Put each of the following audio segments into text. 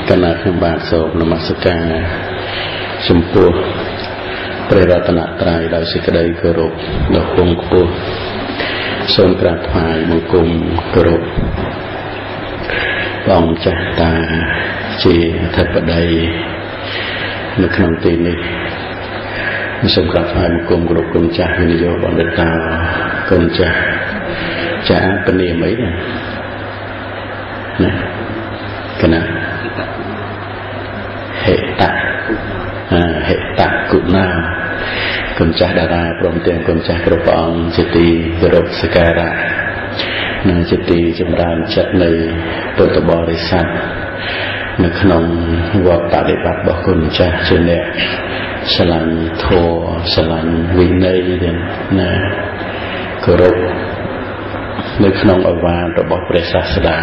គណៈខ្ញុំបាទសូមនមស្ការចំពោះព្រះរតនត្រ័យដោយសេចក្តីគោរពដ៏ខ្ពង់ខ្ពស់សូមក្រាបថ្វាយបង្គំគោរពព្រះអង្គចាស់តាជាអធិបតីនៅក្នុងទីនេះសូមក្រាបថ្វាយបង្គំគោរពគុណចាស់វិនិយោគបណ្ឌិតតាគុណចាស់ចាស់ពនាមអីណាគណៈហេតគុណាគុណចាស់តារាព្រមទាំងគុណចាស់គ្រប់ព្រះអង្គជាទីគោរពសក្ការៈនិងជាទីចម្រើនចិត្តនៃពុទ្ធបរិស័ទនៅក្នុងវត្តបដិបត្តិរបស់គុណចាស់ជាអ្នកស្រឡាញ់ធម៌ស្រឡាញ់វិន័យណាគោរពនៅក្នុងអវាទរបស់ព្រះសាស្តា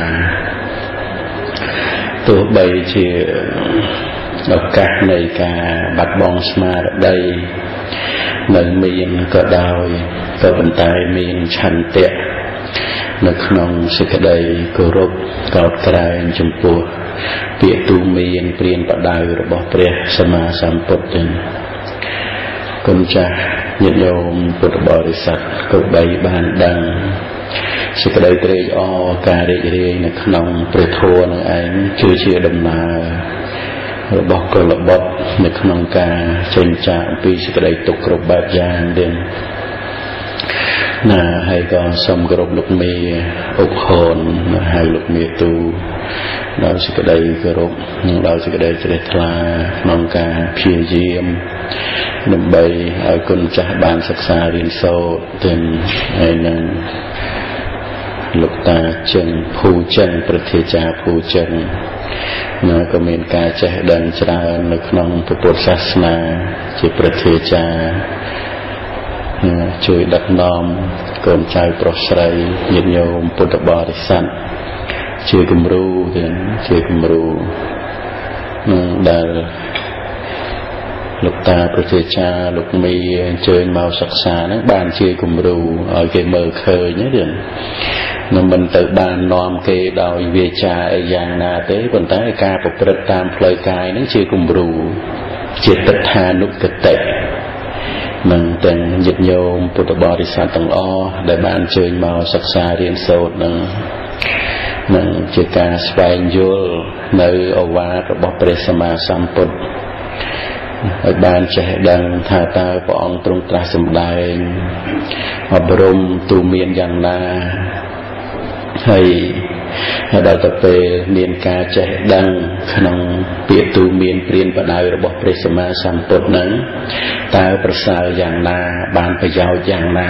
ទោះបីជាឱកាសនៃការបាត់បង់ស្មារតីនៅមានក៏ដោយក៏ប៉ុន្តែមានឆន្ទៈនៅក្នុងសេចក្តីគោរពកោតក្រែងចំពោះពាក្យទូមានព្រានបដៅរបស់ព្រះសម្មាសម្ពុទ្ធគុណចាស់ញាតិញោមពុទ្ធបរិស័ទគ្រប់បីបានដឹងសេចក្តីត្រេកអរការរីករាយនៅក្នុងព្រះធម៌នឹងឯងគឺជាដំណើររបស់កុលបុត្រនៅក្នុងការចេញចាកអំពីសេចក្តីទុក្ខគ្រប់បែបយ៉ាងទៀតណាហើយក៏សូមគោរពលោកមេអុកហូនហើយលោកមេទូដោយសេចក្តីគោរពនិងដោយសេចក្តីជ្រះថ្លាក្នុងការព្យាយាមដើម្បីឲ្យគុណចាស់បានសិក្សារៀនសូត្រទាំងហើយនឹងលោកតាចឹងភូចឹងប្រធាចាភូចឹងណាក៏មានការចេះដឹងច្រើននៅក្នុងពុទ្ធសាសនាជាប្រធាចាជួយដឹកនាំកូនចៅប្រុសស្រីញាតិញោមពុទ្ធបរិស័ទជាគំរូទាំងជាគំរូដែលលោកតាប្រធាចាលោកមីអញ្ជើញមកសិក្សាហ្នឹងបានជាគំរូឲ្យគេមើលឃើញទេនឹងមិនទៅបាននាំគេដោយវាចាអីយ៉ាងណាទេប៉ុន្តែការប្រព្រឹត្តតាមផ្លូវកាយហ្នឹងជាគំរូជាទិដ្ឋានុគតិនឹងទាំងញាតិញោមពុទ្ធបរិស័ទទាំងអស់ដែលបានអញ្ជើញមកសិក្សារៀនសូត្រនឹងជាការស្វែងយល់នៅឱវាទរបស់ព្រះសម្មាសម្ពុទ្ធឲ្យបានចេះដឹងថាតើព្រះអង្គទ្រង់ត្រាស់សម្ដែងអប់រំទូមានយ៉ាងណាហើយដល់ទៅពេលមានការចេះដឹងក្នុងពាក្យទូមានព្រានបដៅរបស់ព្រះសម្មាសម្ពុទ្ធហ្នឹងតើប្រសើរយ៉ាងណាបានប្រយោជន៍យ៉ាងណា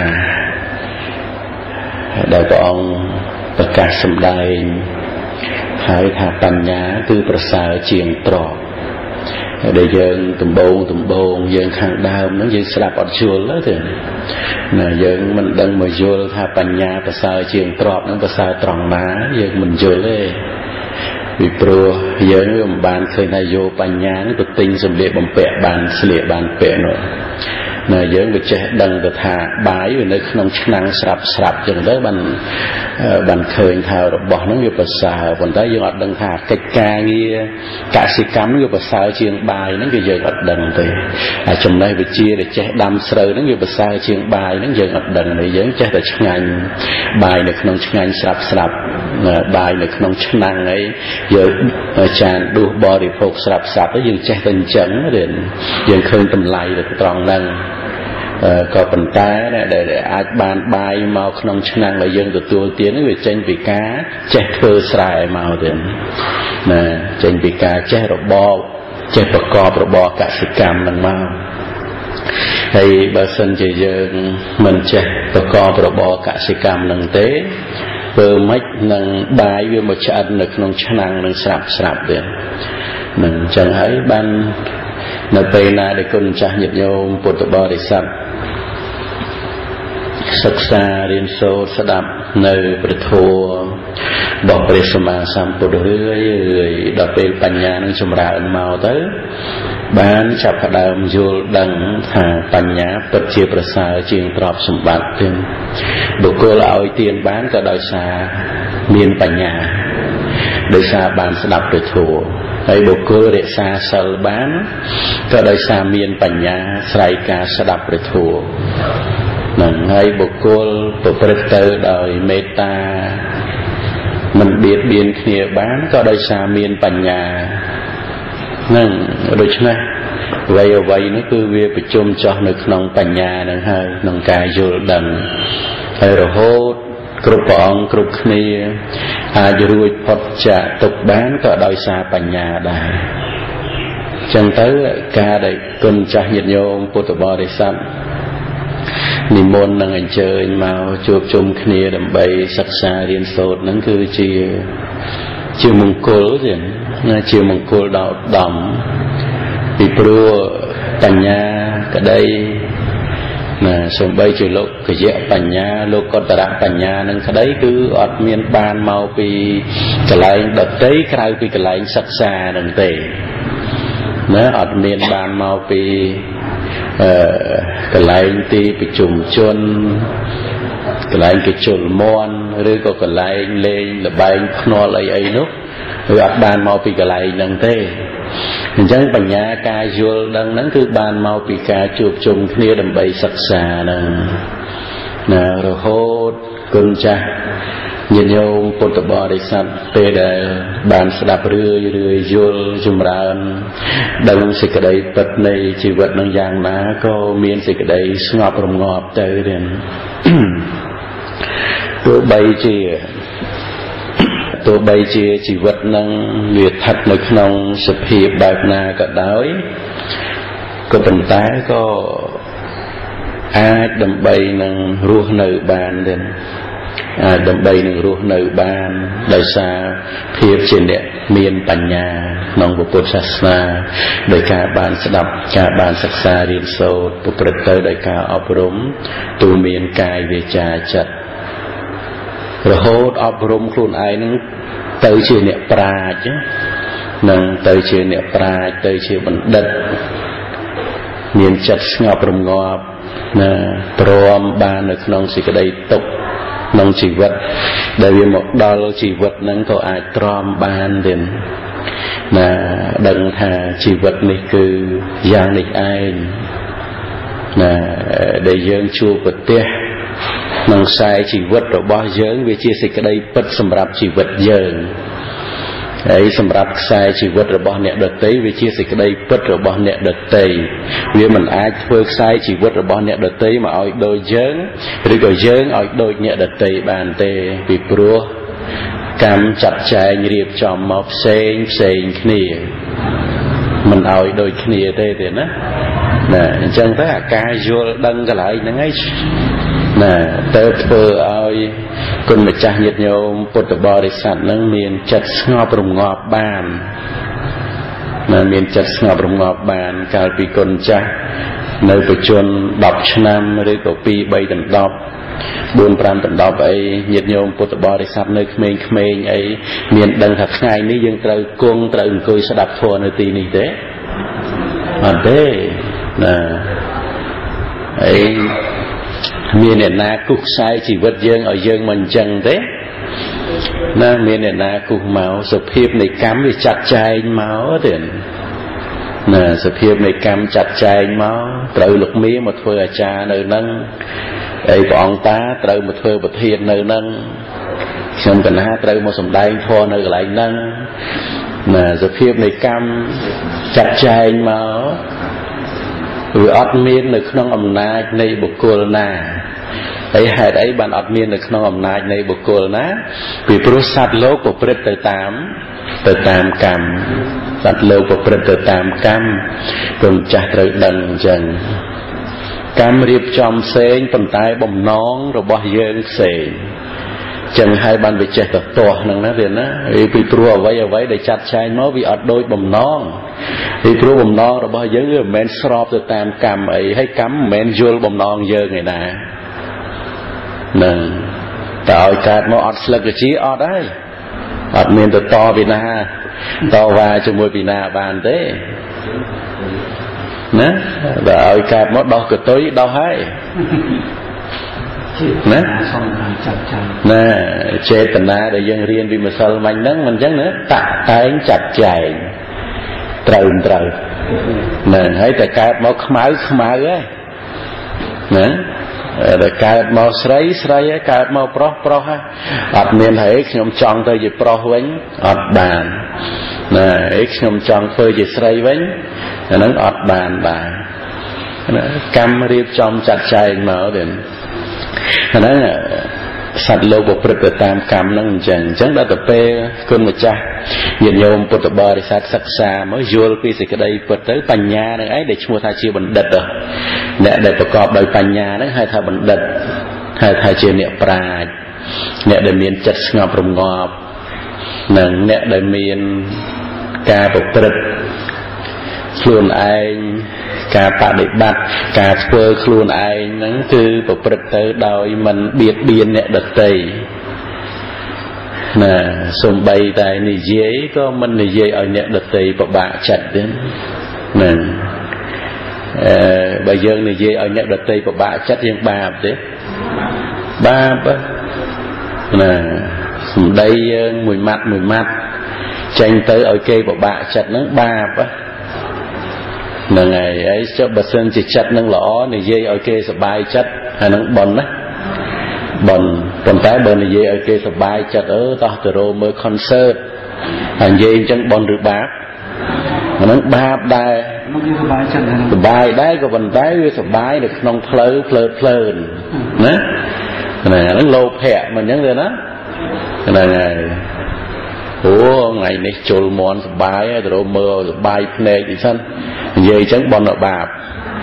ដែលព្រះអង្គប្រកាសសម្ដែងហើយថាបញ្ញាគឺប្រសើរជាងទ្រព្យដែលយើងដំបងយើងខាងដើមហ្នឹងយើងស្ដាប់អត់យល់ទេណាយើងមិនដឹងមកយល់ថាបញ្ញាប្រសើរជាងទ្រព្យហ្នឹងប្រសើរត្រង់ណាយើងមិនយល់ទេពីព្រោះយើងមិនបានឃើញថាយកបញ្ញានេះទៅទិញសម្លៀកបំពាក់បានស្លៀកបានពាក់នោះណាយើងក៏ចេះដឹងទៅថាបាយវានៅក្នុងឆ្នាំងស្រាប់ចឹងទៅបានឃើញថារបស់ហ្នឹងវាប្រសើរប៉ុន្តែយើងអត់ដឹងថាកិច្ចការងារកសិកម្មហ្នឹងវាប្រសើរជាងបាយហ្នឹងគឺយើងអត់ដឹងទេហើយចំណេះវិជ្ជាដែលចេះដាំស្រូវហ្នឹងវាប្រសើរជាងបាយហ្នឹងយើងអត់ដឹងទេយើងចេះតែឆ្ងាញ់បាយនៅក្នុងឆ្ងាញ់ស្រាប់បាយនៅក្នុងឆ្នាំងអីយើងចានដួសបរិភោគស្រាប់ទៅយើងចេះតែអញ្ចឹងទេយើងឃើញតម្លៃទៅត្រង់ហ្នឹងក៏ប៉ុន្តែដែលអាចបានបាយមកក្នុងឆ្នាំងដែលយើងទទួលទាននេះវាចេញពីការចេះធ្វើស្រែមកទេណាចេញពីការចេះរបបចេះប្រកបរបរកសិកម្មហ្នឹងមកហើយបើសិនជាយើងមិនចេះប្រកបរបរកសិកម្មហ្នឹងទេធ្វើម៉េចនឹងបាយវាមកឆ្អិននៅក្នុងឆ្នាំងនឹងស្រាប់ទេនឹងអញ្ចឹងហើយបាននៅពេលណាដែលគុណចាស់ញាតិញោមពុទ្ធបរិស័ទសិក្សារៀនសូត្រស្ដាប់នៅព្រះធម៌របស់ព្រះសម្មាសម្ពុទ្ធរឿយដល់ពេលបញ្ញានឹងចម្រើនមកទៅបានចាប់ផ្ដើមយល់ដឹងថាបញ្ញាពិតជាប្រសើរជាងទ្រព្យសម្បត្តិទេបុគ្គលឲ្យទានបានក៏ដោយសារមានបញ្ញា ហដោយសារបានស្ដាប់ព្រះធម៌ហើយបុគ្គលរក្សាសិលបានក៏ដោយសារមានបញ្ញាស្រ័យការស្ដាប់ព្រះធម៌នឹងហើយបុគ្គលប្រព្រឹត្តទៅដោយមេត្តាមិនបៀតបៀនគ្នាបានក៏ដោយសារមានបញ្ញានឹងដូច្នេះអ្វីនោះគឺវាប្រជុំចោះនៅក្នុងបញ្ញានឹងហើយក្នុងការយល់ដឹងហើយរហូតគ្រប់ព្រះអង្គគ្រប់គ្នាអាចរួចផុតចាកទុក្ខបានក៏ដោយសារបញ្ញាដែរចឹងទៅការដែលគុណចាស់ញាតិញោមពុទ្ធបរិស័ទនិមន្តនឹងអញ្ជើញមកជួបជុំគ្នាដើម្បីសិក្សារៀនសូត្រហ្នឹងគឺជាមង្គលទេណាជាមង្គលដល់ឧត្តមពីព្រោះបញ្ញាក្តីណាសំបីជាលោកកយៈបញ្ញាលោកកតរៈបញ្ញានឹងក្តីគឺអត់មានបានមកពីកន្លែងដតីក្រៅពីកន្លែងសិក្សានឹងទេណាអត់មានបានមកពីកន្លែងទីប្រជុំជនកន្លែងកិច្ចជលមន់ឬក៏កន្លែងលេងល្បែងភ្នាល់អីនោះវាអត់បានមកពីកន្លែងហ្នឹងទេអញ្ចឹងបញ្ញាការយល់ដឹងហ្នឹងគឺបានមកពីការជួបជុំគ្នាដើម្បីសិក្សាហ្នឹងណារហូតគុណចាស់ញាតិញោមពុទ្ធបរិស័ទពេលដែលបានស្ដាប់រឿយយល់ចម្រើនដឹងសេចក្តីពិតនៃជីវិតនឹងយ៉ាងណាក៏មានសេចក្តីស្ងប់រងាប់ទៅទៀតទោះបីជាជីវិតនឹងវាស្ថិតនៅក្នុងសភាពបែបណាក៏ដោយក៏ប៉ុន្តែក៏អាចដើម្បីនឹងរស់នៅបានដែរដើម្បីនឹងរស់នៅបានដោយសារភាពជាអ្នកមានបញ្ញាក្នុងពុទ្ធសាសនាដោយការបានស្ដាប់ការបានសិក្សារៀនសូត្រប្រព្រឹត្តទៅដោយការអប់រំទូមានកាយវាចាចិត្តរហូតអប់រំខ្លួនឯងនឹងទៅជាអ្នកប្រាជ្ញនឹងទៅជាអ្នកប្រាជ្ញទៅជាបណ្ឌិតមានចិត្តស្ងប់រងាប់ណាព្រមបាននៅក្នុងសេចក្តីទុក្ខក្នុងជីវិតដែលវាមកដល់ជីវិតហ្នឹងក៏អាចទ្រាំបានទៀតណាដឹងថាជីវិតនេះគឺយ៉ាងនេះឯងណាដែលយើងជួបប្រទះក្នុងខ្សែជីវិតរបស់យើងវាជាសេចក្តីពិតសម្រាប់ជីវិតយើងហើយសម្រាប់ខ្សែជីវិតរបស់អ្នកដទៃវាជាសេចក្តីពិតរបស់អ្នកដទៃវាមិនអាចធ្វើខ្សែជីវិតរបស់អ្នកដទៃមកឲ្យដូចយើងឬក៏យើងឲ្យដូចអ្នកដទៃបានទេពីព្រោះកម្មចាត់ចែងរៀបចំមកផ្សេងគ្នាមិនឲ្យដូចគ្នាទេណាអញ្ចឹងទៅអាការយល់ដឹងកន្លែងហ្នឹងឯងណាទៅធ្វើឲ្យគុណម្ចាស់ញាតិញោមពុទ្ធបរិស័ទនឹងមានចិត្តស្ងប់រងាប់បានណាមានចិត្តស្ងប់រងាប់បានកាលពីគុណចាស់នៅបច្ចុប្បន្ន10ឆ្នាំឬក៏2 3ដណ្ដប់4 5ដណ្ដប់អីញាតិញោមពុទ្ធបរិស័ទនៅក្មេងៗអីមានដឹងថាថ្ងៃនេះយើងត្រូវគង់ត្រូវអង្គុយស្ដាប់ធម៌នៅទីនេះទេអត់ទេណាអីមានអ្នកណាគូសខ្សែជីវិតយើងឲ្យយើងមិនអញ្ចឹងទេណាមានអ្នកណាគូសមកសភាពនៃកម្មវាចាត់ចែងមកទេណាសភាពនៃកម្មចាត់ចែងមកត្រូវលោកមីមកធ្វើអាចារ្យនៅហ្នឹងអីព្រះអង្គតាត្រូវមកធ្វើប្រធាននៅហ្នឹងខ្ញុំកណាត្រូវមកសម្ដែងធម៌នៅកន្លែងហ្នឹងណាសភាពនៃកម្មចាត់ចែងមកវាអត់មាននៅក្នុងអំណាចនៃបុគ្គលណាហើយហេតុអីបានអត់មាននៅក្នុងអំណាចនៃបុគ្គលណាពីព្រោះសត្វលោកប្រព្រឹត្តទៅតាមកម្មសត្វលោកប្រព្រឹត្តទៅតាមកម្មគុណចាស់ត្រូវដឹងអញ្ចឹងកម្មរៀបចំផ្សេងប៉ុន្តែបំណងរបស់យើងផ្សេងចឹងហើយបានវាចេះទៅទាស់ហ្នឹងណាវាណាពីព្រោះអ្វីដែលចាត់ចែងមកវាអត់ដូចបំណងពីព្រោះបំណងរបស់យើងវាមិនមែនស្របទៅតាមកម្មអីហើយកម្មមិនមែនយល់បំណងយើងឯណានឹងតើឲ្យកើតមកអត់ស្លឹកជាអត់ហើយអត់មានទៅតពីណាតវ៉ាជាមួយពីណាបានទេណាបើឲ្យកើតមកដោះកតុយដោះហើយ nè chế tận na để dân riêng vì mà sao mạnh nắng mình chắc nữa tạ tán chặt chày trời nè thấy tại cái máu khmái ấy nè để cái máu sấy cái máu pro ha ọt miền thấy nhom tròn tới gì pro vĩnh ọt bàn nè nhom tròn phơi gì sấy vĩnh nó ọt bàn bà cam riệp trong chặt chày mở đến nó sạch lâu bộ prật tam cam năng chẳng đã tập pe cơn một cha nhìn nhôm bột bờ để sát sắc xa mới vô khi thì cái đây bật tới bành nhà này ấy để mua thay chia bẩn đật rồi đểประกอบដោយបញ្ញាហ្នឹងហៅថាបណ្ឌិតហៅថាជាអ្នកប្រាជ្ញអ្នកដែលមានចិត្តស្ងប់រងាប់និងអ្នកដែលមានការប្រព្រឹត្តខ្លួនឯងការបដិបត្តិការធ្វើខ្លួនឯងហ្នឹងគឺប្រព្រឹត្តទៅដោយមិនបៀតបៀនអ្នកដទៃណាសំបីតែនិយាយក៏មិននិយាយឲ្យអ្នកដទៃពិបាកចិត្តទេណាបើយើងនិយាយឲ្យអ្នកដទៃពិបាកចិត្តយើងបាបទេបាបណាសំដីយើងមួយម៉ាត់ចេញទៅឲ្យគេពិបាកចិត្តហ្នឹងបាបហ្នឹងហើយហើយចុះបើសិនជាចិត្តនឹងល្អនិយាយឲ្យគេសប្បាយចិត្តអាហ្នឹងបនណាបនប៉ុន្តែបើនិយាយឲ្យគេសប្បាយចិត្តតោះទៅរកមើល concert ហើយនិយាយអញ្ចឹងបនឬបាបអាហ្នឹងបាបដែរសប្បាយចិត្តសប្បាយដែរក៏ប៉ុន្តែវាសប្បាយនៅក្នុងផ្លូវភ្លើនណាហ្នឹងលោភៈមិនអញ្ចឹងទេណាហ្នឹងហើយអូថ្ងៃនេះជុលមន់សប្បាយទៅរកមើលសប្បាយភ្នែកទីសិននិយាយអញ្ចឹងបនបាប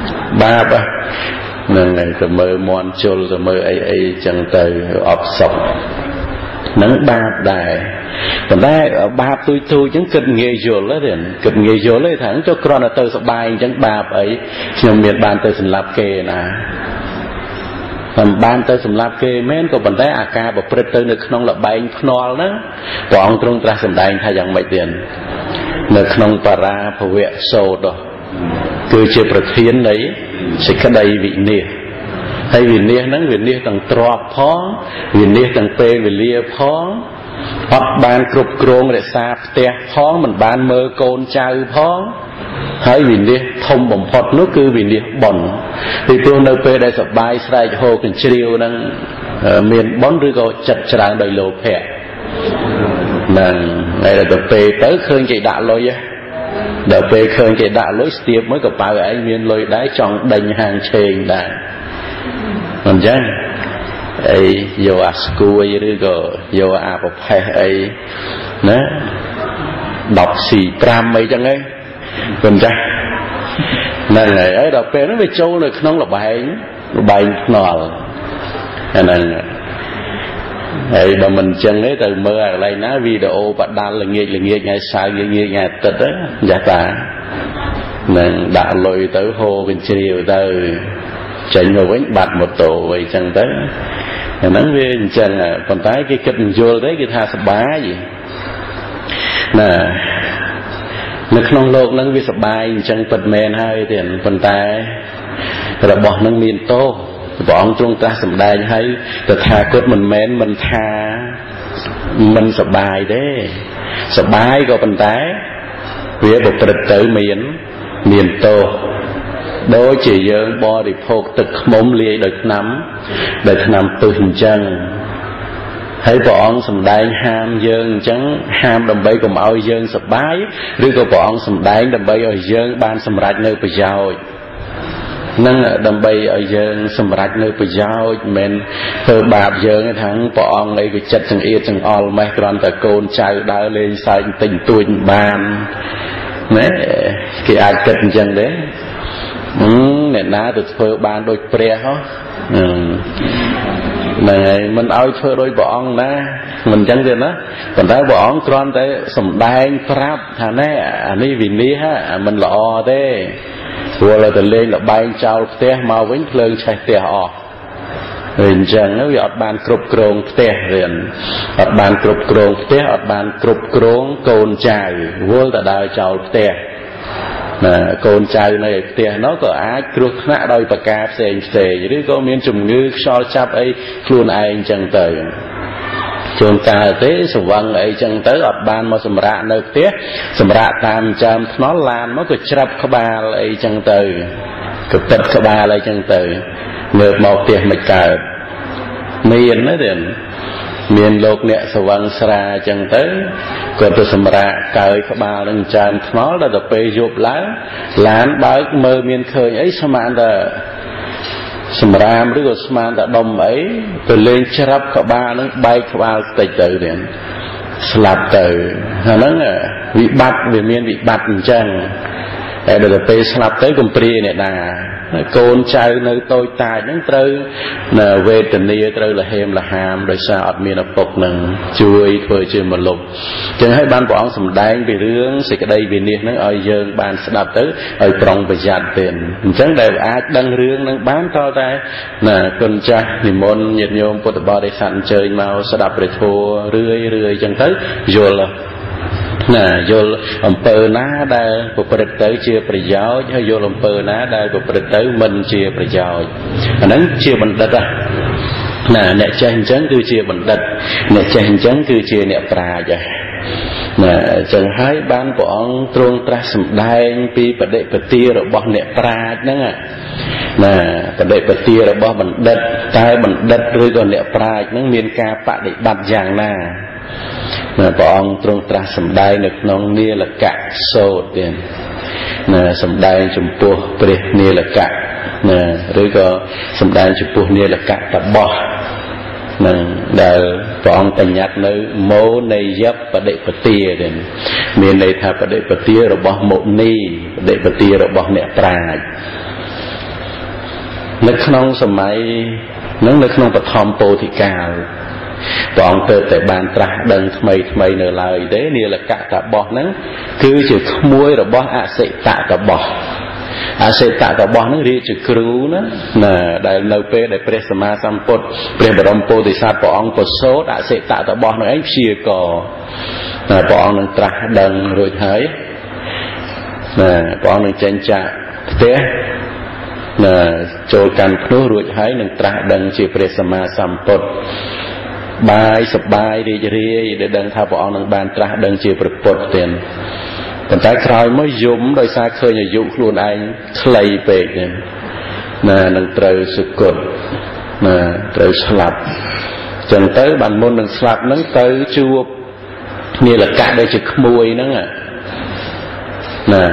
ហ្នឹងហើយទៅមើលមន់ជុលទៅមើលអីអញ្ចឹងទៅអបសុខហ្នឹងបាបដែរប៉ុន្តែបាបទួយអញ្ចឹងគិតងាយយល់ទេគិតងាយយល់ទេថាចុះគ្រាន់តែទៅសប្បាយអញ្ចឹងបាបអីខ្ញុំមានបានទៅសម្លាប់គេណាតែបានទៅសម្លាប់គេមែនក៏ប៉ុន្តែអាការប្រព្រឹត្តទៅនៅក្នុងលបែងភ្នាល់ហ្នឹងព្រះអង្គទ្រង់ត្រាស់សម្ដែងថាយ៉ាងម៉េចទៀតនៅក្នុងបរាភវៈសូត្រគឺជាប្រធាននៃសេចក្តីវិនិច្ឆ័យហើយវិនិច្ឆ័យហ្នឹងវិនិច្ឆ័យទាំងទ្របផងវិនិច្ឆ័យទាំងពេលវេលាផងអត់បានគ្រប់គ្រងរក្សាផ្ទះផងមិនបានមើលកូនចៅផងហើយវិនិច្ឆ័យធំបំផុតនោះគឺវិនិច្ឆ័យបុណ្យពីព្រោះនៅពេលដែលសប្បាយស្រែកហូរកញ្ជ្រៀវហ្នឹងមានបុណ្យឬក៏ចិត្តច្រើនដោយលោភៈហ្នឹងហើយដល់ពេលទៅឃើញគេដាក់លុយដល់ពេលឃើញគេដាក់លុយស្ទាបមួយកប៉ៅឯងមានលុយដែរចង់ដេញហាងឆេងដែរមិនចឹងអីយកអាស្គួយឬក៏យកអាប្រផេះអីណា10 C5 អីចឹងឯងប៉ុន្តែហ្នឹងហើយដល់ពេលហ្នឹងវាចូលនៅក្នុងលបែងភ្នាល់អាហ្នឹងហើយបើមិនចឹងទេទៅមើលកន្លែងណាវីដេអូបដាល់ល្ងាចថ្ងៃសៅរ៍ល្ងាចថ្ងៃអាទិត្យទៅចាស់តានឹងដាក់លុយទៅហូរកញ្ជ្រៀវទៅចេញមកវិញបាត់ម៉ូតូអីចឹងទៅអាហ្នឹងវាអញ្ចឹងប៉ុន្តែគេគិតយល់ទេគេថាសប្បាយណានៅក្នុងโลกហ្នឹងវាសប្បាយអញ្ចឹងពិតមែនហើយទេប៉ុន្តែរបស់ហ្នឹងមានទោសព្រះអង្គទ្រង់ត្រាស់សម្ដែងឲ្យតថាគតមិនមែនមិនថាមិនសប្បាយទេសប្បាយក៏ប៉ុន្តែវាប្រព្រឹត្តទៅមានទោសដូចជាយើងបរិភោគទឹកឃ្មុំលាយដោយថ្នាំពឹសអញ្ចឹងហើយព្រះអង្គសម្ដែងហាមយើងអញ្ចឹងហាមដើម្បីកុំឲ្យយើងសប្បាយឬក៏ព្រះអង្គសម្ដែងដើម្បីឲ្យយើងបានសម្រេចនៅប្រយោជន៍នឹងដើម្បីឲ្យយើងសម្រេចនៅប្រយោជន៍មិនមែនធ្វើបាបយើងទេថាព្រះអង្គអីក៏ចិត្តចង្អៀតចង្អល់ម៉េះគ្រាន់តែកូនចៅដើរលេងសើចបន្តិចបន្តួចបានណាគេអាចគិតអញ្ចឹងទេអ្នកណាទៅធ្វើបានដូចព្រះហ៎ហ្នឹងហើយមិនឲ្យធ្វើដោយព្រះអង្គណាមិនអញ្ចឹងទេណាប៉ុន្តែព្រះអង្គគ្រាន់តែសម្ដែងប្រាប់ថាណែអានេះវិនិច្ឆ័យមិនល្អទេព្រោះទៅលេងលបែងចោលផ្ទះមកវិញភ្លើងឆេះផ្ទះអស់ហើយអញ្ចឹងវាអត់បានគ្រប់គ្រងផ្ទះរៀនអត់បានគ្រប់គ្រងផ្ទះអត់បានគ្រប់គ្រងកូនចៅវល់តែដើរចោលផ្ទះ côn trai này tiền nó có ai cướp nã đôi bạc cà xề chứ có miếng chùm ngư so chắp ấy luôn ai chẳng tới chôn cà tế sầu văng ấy chẳng tới ọt ban mà sầm rạ nơi tiếc sầm rạ tam chạm nó làm nó cứ chập các ba ấy chẳng tới cực tật các ba ấy chẳng tới ngược một tiền mạch cà miền đó tiền miền lục nè sầu văng sra chẳng tới còn từ sầm rạ cài các ba đang chạm nó là tập bê dục lán báo mơ miền khơi ấy sao mà anh ta sầm ram rồi sầm man đã đom ấy từ lên chắp các ba nó bay các ba tới từ điện slap từ nó bị bắt về miền bị bắt chẳng để được pe slap tới cùng pri này đà côn trai nơi tôi tài nó trừ là về tình yêu trừ là hem là ham rồi sao ở miền bắc nằng chui thôi chưa một lục chẳng hay ban bọn sầm đánh về rướng sẽ cái đây về niên nó ở dương ban sẽ đạp tới ở trong về giặt tiền chẳng đều ai đăng rướng nó bán to tay là con trai thì môn nhiệt nhôm của tụi bay sẵn chơi màu sẽ đạp để thua rưỡi chẳng tới rồi là vô làm pơ ná đa của bậc tới chia bậc giáo hay vô làm pơ ná đa của bậc tới mình chia bậc giáo nó chia bằng đất à nè tranh chấn cứ chia bằng đất nè tranh chấn cứ chia nè pra vậy nè chẳng hai ban bọn trung tra sầm đai pi bậc đệ bậc tia rồi bọn nè pra đó nè bậc đệ bậc tia rồi bọn bằng đất tai bằng đất rồi còn nè pra nó miền ca bạ để bạt giang na bọn trung tra sầm đai được nông nia là cả sâu tiền nè sầm đai chùm pua bể nia là cả nè rồi có sầm đai chùm pua nia là cả tập bò nè đại bọn tình nhát nơi mố này dấp và đệ bát tia tiền miền này thà và đệ bát tia rồi bỏ một ni đệ bát tia rồi bỏ nẹt trà nước nông sầm máy nước nông bát thom po thì cao bọn từ tại bàn tra đằng mày nở lời đấy nè là cả tạ bò nắng cứ chỉ muối rồi bò sẽ tạ cả bò sẽ tạ cả bò nó đi chỉ cứu nó là đại nâu pe đại presma sampot prebarampo thì sát bọn có số sẽ tạ cả bò nó ấy chia cò là bọn đang tra đằng rồi thấy là bọn đang tranh trả thế là trôi cành nối rồi thấy đang tra đằng chỉ presma sampot bài sập bài đi để đằng tháp bọn đang bàn tra đằng chỉ bật tiền còn tại khai mới dùng đôi xa khơi nhà dụng luôn anh clay về nè đang trời sự cột nè trời slap chẳng tới bản môn đang slap nó tới chua như là cả đây chỉ mùi nó nè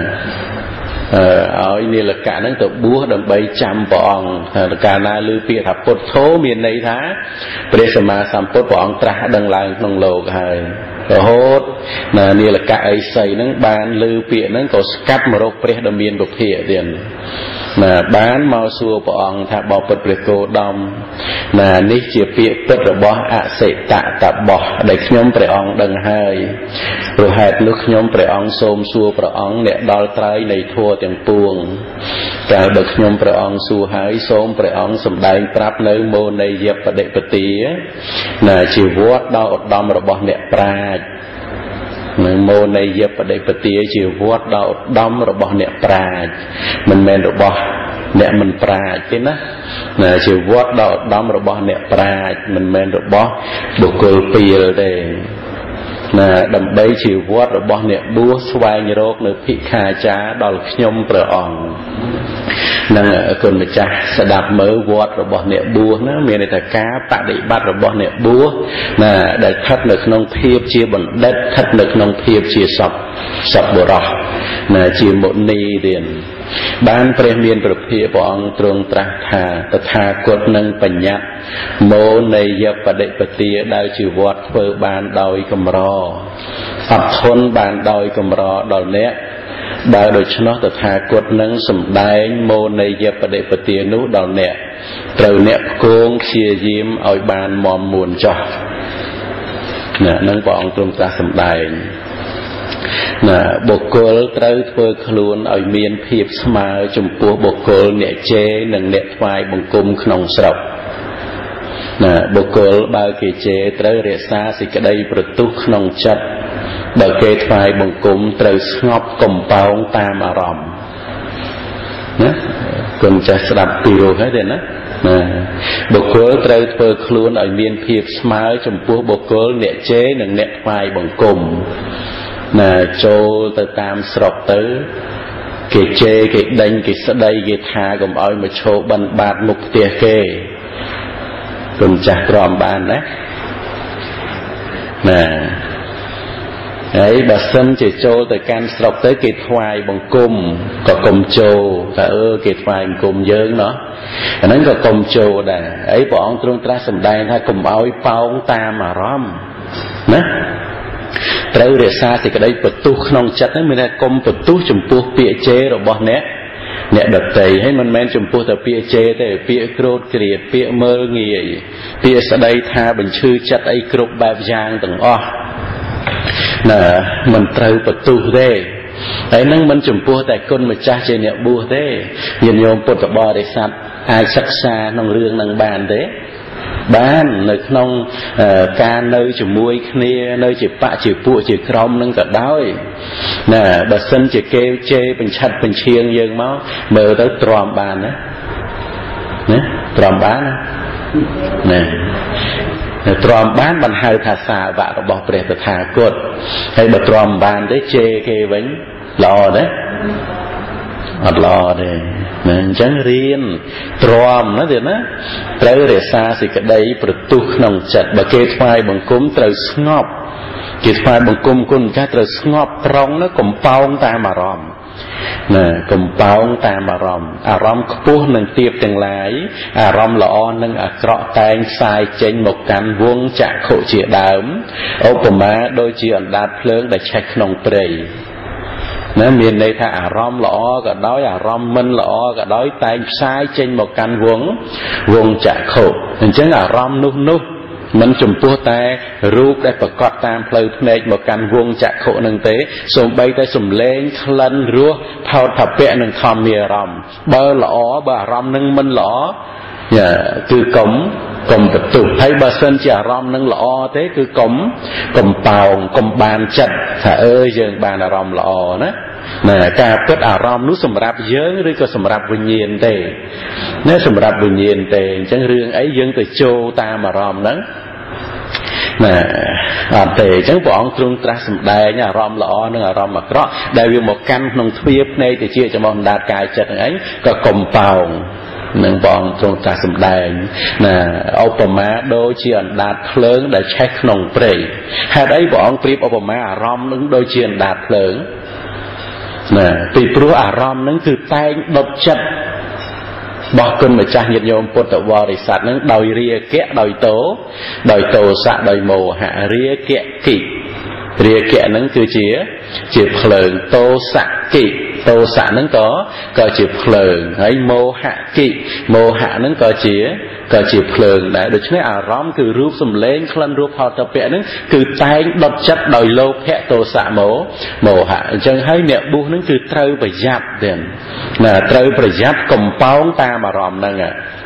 ở đây là cả nó tự búa đầm bay trăm bọn cả na lư pia tháp cột thố miền này thá presma sampot bọn tra đằng lại nông lồ hai hốt là như là cả ấy xây nó bán lư pia nó có cắt mà rốt pre đầm miền bậc thiệt tiền mà bán mau xua bọn tháp bò bật preco đom là ní chia pia bật rồi bò sẽ tạ tạ bò để nhóm preong đằng hai rồi hạt nước nhóm preong xôm xua preong nè đo trái này thua tiền buông cả bậc nhóm preong xua hái xôm preong sầm đai trap nơi mô này dẹp và đệ bát tía là chỉ vót đo đom rồi bò nè pra mô này dẹp và đệ bát tía chỉ vót đo đom rồi bò nè pra mình men rồi bò nè mình pra chứ nó là chỉ vót đo đom rồi bò nè pra mình men rồi bò bồ câu pìl đây là đầm bay chịu vót rồi bọn nè búa xoay như rốt nơi thị khai cha đó là nhôm bờ ỏng năng ở cơn mà cha sẽ đạp mới vót rồi bọn nè búa nó miền này là cá tạ để bắt rồi bọn nè búa là để thắt được nông thiệp chia bằng đất thắt được nông thiệp chia sập bờ rọ là chia một ni tiền ban premiumประเภทbọn trung tra thà thà cột nâng bẩn nhạt mô này dập và đệ bát tía đại chữ vót phơi ban đòi cầm rò tập thôn ban đòi cầm rò đòi nét đại đội cho nó thà cột nâng sầm đai mô này dập và đệ bát tía nú đòi nét từ nét cuồng chia diêm ở ban mòm muôn cho nè nâng bọn trung tra sầm đai nè bộ cô tới phơi khluôn ở miền phiệp mà chủng pua bộ cô nè chế nâng nè phai bằng cung khòng sọc nè bộ cô bao kỳ chế tới rẽ xa thì cái đây bật túc khòng chặt bởi kê phai bằng cung tới ngọc cầm bao tam à ròm còn cha sập tiêu hết rồi nè bộ cố trời phơi luôn ở miền phía smile trong phố bộ cố nẹt chế nằng nẹt vai bằng cùng nè châu từ tam sập tới cái chế cái đánh cái sợi dây cái thà gồm oi mà châu bắn bạt mục tia kê còn cha tròn bàn đấy nè ấy bà sân chỉ châu từ can sập tới cái vai bằng cùng có cùng châu ta cái vai bằng cùng dướng nó anh ấy có cùng châu đây ấy bọn trung tra sầm đai thay cùng oi bao ta mà rom nè trời để xa thì cái đấy bật tu không chặt đấy mình là công bật tu chủng pua pịa chế rồi bọn nè nè đợt tây hay mình men chủng pua từ pịa chế để pịa cột kề pịa mơ nghề pịa sẽ đây tha bình chư chặt ấy cột bẹp giang từng o nè mình trời bật tu thế đấy năng mình chủng pua tại con mà cha chế nè bua thế nhìn nhôm bột bò để sạch ai sắc xa nông rương nông bàn thế bán nơi nông ca nơi chỉ muối kia nơi chỉ bạ chỉ bụi chỉ crom nâng cả đói nè bà sân chỉ kêu chê bình chặt bình chiêng dương máu mở tới tròn bàn đó nè tròn bán nè tròn bán bằng hai thà xà vạ và bọc bẹt thà cột hay bà tròn bàn đấy chê kê bánh lò đấy ọt lò đây nên chẳng riêng tròn nó thì nó trời để xa thì cái đấy bật tu nòng chặt bà kê phai bằng cúm trời ngọc kê phai bằng cúm cún cá trời ngọc rong nó cũng bao ta mà ròm nè cũng bao ta mà ròm ròm cú nâng tiếp từng lái ròm lọ nâng cọ tay sai trên một cánh vuông chạ khổ chĩa đám ô của má đôi chuyện đạt lớn để chạy nòng prey nó miền đây tha rom lọ cả đói rom minh lọ cả đói tay sai trên một căn vuông chạ khổ nên chứ rom nút nút mình chùm pua tay rúp đây bật cọt tam phơi này một căn vuông chạ khổ nâng tế sùng bay tay sùng lên lân rúa thao thập vẹn nâng thòm mìa rom bơ lọ bơ rom nâng minh lọ từ cổng bật tụ thấy bà sân chỉ rom nâng lọ thế cứ cổng bào cổng bàn chặt thà ơi dường bàn rom lọ đó nè cả kết rom nút sầm rạp dướng rồi có sầm rạp bình nhiên tề nếu sầm rạp bình nhiên tề chẳng riêng ấy dưng từ châu ta mà rom đó nè tề chẳng bọn trung tra sầm đài nha rom lọ nâng rom mà có đại viên một căn nông thuê này thì chia cho bọn đạt cài chặt ấy có cổng bào nâng bọn trong ta sầm đài nè Obama đôi chuyện đạt lớn để check nông prey hay đấy bọn clip Obama rom nâng đôi chuyện đạt lớn nè từ pro rom nâng từ tay đột chất bỏ cơn mà cha nhiệt nhôm bột tàu bò để sạt nâng đòi ria kẹ đòi tố sạ đòi mồ hạ ria kẹ kỵ ria kẹ nâng từ chỉ phượng tô sạ kỵ tô xạ nâng có chỉ phượng ấy mô hạ nâng có chỉ phượng đấy được chứ rom cứ rúp sum lên khăn rúp họ tập vẽ nâng cứ tay đột chất đòi lô hẹ tô xạ mô hạ chẳng hay nè bu nâng cứ trâu phải giáp tiền là trâu phải giáp cầm bao ta mà rom nâng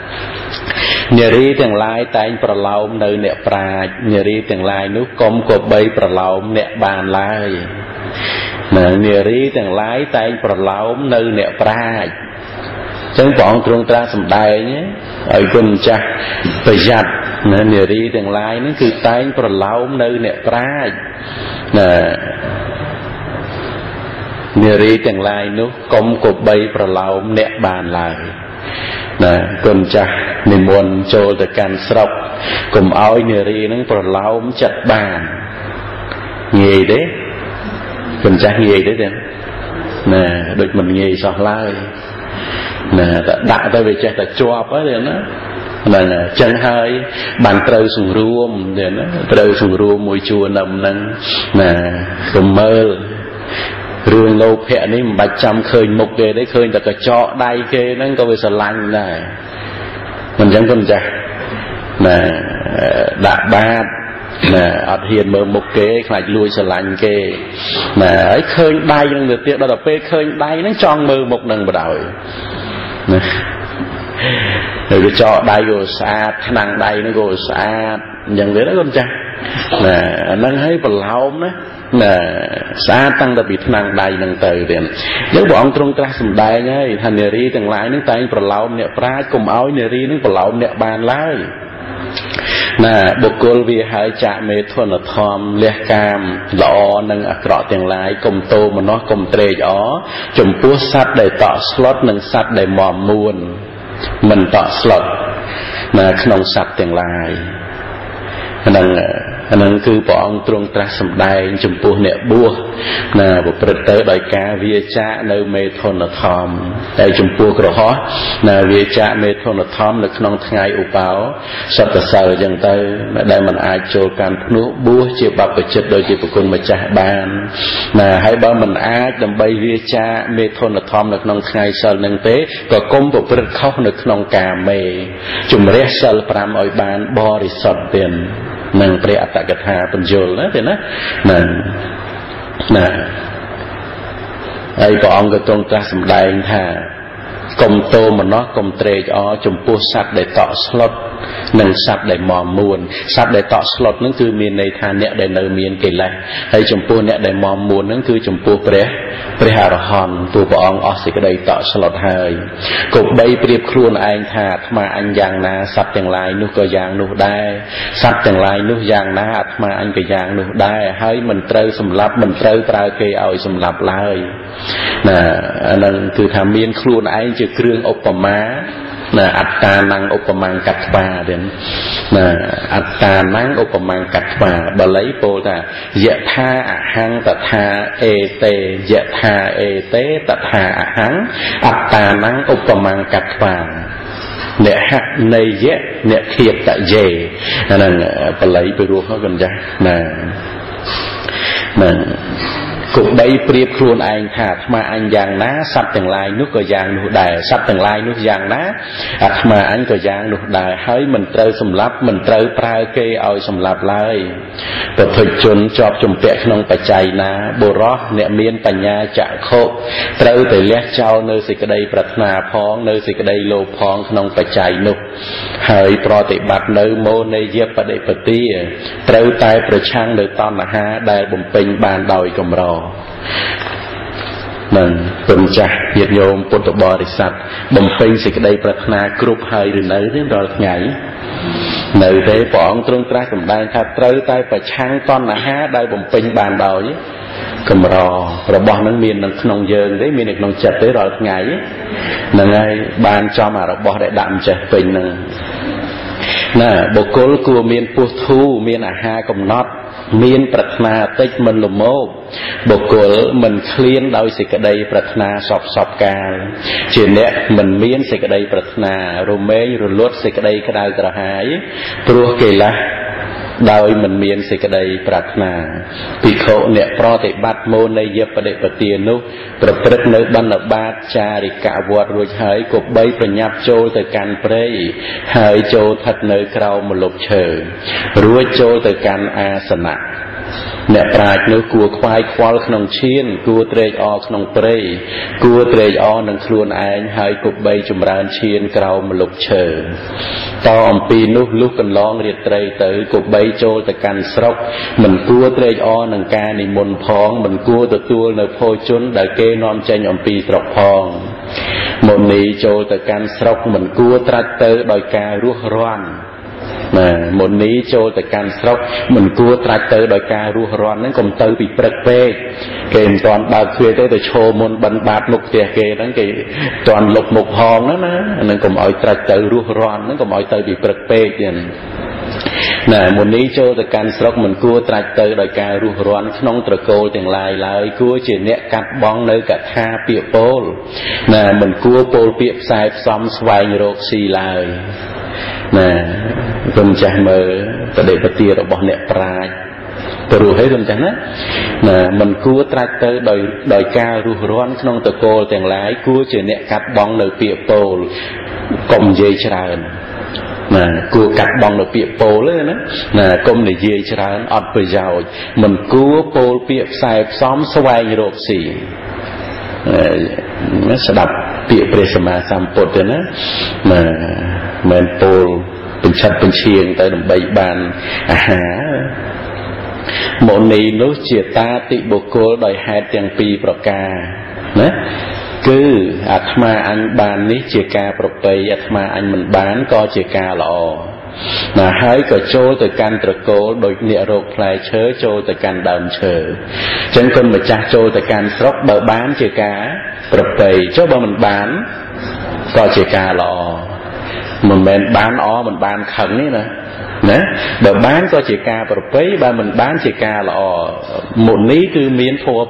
nhờ đi từng lai tayប្រឡោមនៅអ្នកប្រាជ្ញញរីទាំងឡាយនោះកុំក៏បីប្រឡោមអ្នកបានឡើយនារីទាំងឡាយតែងប្រឡោមនៅអ្នកប្រាជ្ញចឹងព្រះអង្គទ្រង់ត្រាស់សម្ដែងឲ្យគុណចាស់ប្រយ័ត្ននារីទាំងឡាយហ្នឹងគឺតែងប្រឡោមនៅអ្នកប្រាជ្ញនារីទាំងឡាយនោះកុំក៏បីប្រឡោមអ្នកបានឡើយគុណចាស់និមន្តចូលទៅកាន់ស្រុកកុំឲ្យនារីហ្នឹងប្រឡោមចិត្តបានងាយទេគុណចាស់ងាយទេទេដូចមិនងាយសោះឡើយតែដាក់ទៅវាចេះតែជាប់ហ្នឹងហ្នឹងចឹងហើយបានត្រូវសង្រួមទេណាត្រូវសង្រួមមួយជួរនឹមហ្នឹងកុំមើលរឿងលោភៈនេះមិនបាច់ចាំឃើញមុខគេទេឃើញតែកញ្ចក់ដៃគេហ្នឹងក៏វាស្រឡាញ់ដែរមិនចឹងគុណចាស់ដាក់បាតអត់ហ៊ានមើលមុខគេខ្លាចលួចស្រឡាញ់គេហើយឃើញដៃនឹងទៅទៀតដល់ទៅពេលឃើញដៃហ្នឹងចង់មើលមុខនឹងបដ ாய் ហើយវាចោដៃក៏ស្អាតឆ្នាំងដៃហ្នឹងក៏ស្អាតអញ្ចឹងទេណាគុណចាស់ nâng hay và lom đó xa tăng đặc biệt năng đầy năng từ tiền nếu bọn trong tra sầm đài nhá thành nề ri từng lại nước tay và lom nè pra cùng áo nề ri nước và lom nè bàn lái bậc cô vì hai cha mê thuần là thom leh cam lọ nâng cọ tiền lái cùng tô mà nó cùng trề gió chùm pua sắt để tọ slot nâng sắt để mòm muôn mình tọ slot nông sắt tiền lái nâng cứ bọn trong tra sầm đài chùm pua nè bua bộ prật tới đại ca vía cha nơi mê thuần là thom đại chùm pua cỏ hót vía cha mê thuần là thom là nông ngày u báo sắp tới giờ dần tới đại mình ai cho can nú bua chia bạc về chất đôi chia cùng mà cha bàn hãy bảo mình ai đầm bay vía cha mê thuần là thom là nông ngày giờ nâng tế có công bộ prật khóc là nông cà mê chùm rét giờ pram oi bàn bò đi sọt tiền nâng pre atakatha penjol đó thì nó ai bọn cái trong ta sầm đại thà công tô mà nó công trề cho chùm pua sắt để tọ slot nâng sắt để mòm muôn sắt để tọ slot nóคือmiền này thà nẹt để nơi miền kỳ lạ hay chùm pua nẹt để mòm muôn nóคือchùm pua pre hà hòn tu bọn ở cái đây tọ slot hơi cục bayเปรียบครูนไอ้ธาตุมาอันอย่างนาสัตว์อย่างไรนุก็อย่างนุได้สัตว์อย่างไรนุอย่างนาอัตมาอันก็อย่างนุได้ให้มันเตยสำลับมันเตยปลาเกยเอาสำลับเลยนั่นคือทำเมียนครูนไอ้จะเครื่องอุปมาอัตตานังอุปมังกัตปาเด่นอัตตานังอุปมังกัตปาบาลีโปตายะธาอะหังตถาเอเตยะธาเอเตตถาอะหังอัตตานังอุปมังกัตปาเนหักในเยะเนเทียบตะเยนั่นบาลีไปรู้เขากันจ้ะcục đây priệp khuôn anh thà mà anh giang ná sắp từng lai nước có giang nước đài sắp từng lai nước giang ná mà anh có giang nước đài hỡi mình trơ sầm lấp mình trơ prai kê oi sầm lấp lai và thực chuẩn chọp chùm pẹt nông bạch chay ná bồ rót nẹt miên bạch nha chạ khô trơ từ lét trao nơi xì cái đây bạch na phong nơi xì cái đây lô phong nông bạch chay nục hỡi pro tị bạch nơi mô nơi dép bạch đệ bạch tì trơ tai bạch chang nơi ton là ha đài bùm pinh bàn đòi cầm rò mình tuần tra nhiệt nhôm bột bò để sạch bầm phình xịt đây bật na cướp hơi rồi nới đến rồi nhảy nới thế bọn trong tra cầm đai thà trơi tay phải chăng con là há đây bầm phình bàn đầu chứ cầm rò rồi bỏ nó miền nó nông dơn đấy miền nó chặt tới rồi nhảy là ngay bàn cho mà rồi bỏ để đạm chặt phình bộ cố của miền pu thu miền ha cầm nót miềnปรารถนาติดมันลมโมบุคคลมันเคลียนโดยสิ่งใดปรารถนาสอบการเช่นนี้มันเมียนสิ่งใดปรารถนาโรเมยหรือลดสิ่งใดกระไดกระหายปลัวเกละโดยมันเมียนสิ่งใดปรารถนาพิโคเนี่ยปรติบัติโมในเยปเดปเตียนุประพฤติในบรรณบาตจาริกาวรรุ่ยหายกบใบประยับโจแต่การเปรย์หายโจทัดเนยคราวมลบเชยรุ่ยโจแต่การอาสนะเนี่ยปราดนึกกลัวควายควายขนมเชียนกลัวเตรอขนมเปรย์กลัวเตรอหนังครัวไอ้หายกบใบจุมรานเชียนคราวมลบเชยต่ออมปีนุลุกกันร้องเรียดเตรเตยกบใบโจแต่การสรกมันกลัวเตรอหนังกาในมนพองมันกลัวตัวในโพจุนได้เกนอมใจอมปีตรอกพองมนนี้โจแต่การสรกมันกลัวตรัสเตยโดยการุหร้อนมนนี้โจแต่การสรกมันกลัวตรัสเตยโดยการรุหร้อนนั้นก็เตยปีเปรกเป้เกณฑ์ตอนบาดเสียแต่โชว์มนบันบาดมุกเตียเกนั้นเกตอนหลบมุกพองนั่นนั่นก็เอาตรัสเตยรุหร้อนนั่นก็เอาเตยปีเปรกเป้ยันมนนี้โจแต่การสรกมันกลัวตรัสเตยโดยการรุหร้อนน้องตะโกแต่งลายลายกลัวเจเนะกัดบ้องเนื้อกัดทาเปียโปลมันกลัวโปลเปียสายซ้อมสวายโรคซีลายคนใจเมื่อประเดี๋ยวปฏิเราบอกเนี่ยปลายปรู้ให้คนใจนะมันกู้ตรัสเตอโดยการรู้ร้อนน้องตะโกแต่งหลายกู้เจเนี่ยกัดบ้องเนื้อเปียโปลกลมเยยชรากู้กัดบ้องเนื้อเปียโปลเลยนะกลมเนื้อเยยชราอดไปยาวมันกู้โปลเปียสายซ้อมสวายโรคสีสดับเปียเปรสมาสัมปทนะเหมือนโปลเป็นชัดเป็นเชียงแต่ใบบานอาหาร một ní nó chia ta tị bộ cô đòi hai tiếng pi pro ca nè cứ atma anh bàn ní chia ca pro tây atma anh mình bán co chia ca lọ mà hãy có trôi từ căn trở cố đôi nhẹ rột lại chớ trôi từ căn đầm chớ chân con mà cha trôi từ căn sốc bờ bán chia cá pro tây cho bao mình bán co chia ca lọ mình bán ó mình bán khẩn ấy nè nè bờ bán có chỉ ca bờ pấy ba mình bán chỉ ca là một ní cứ miếng thua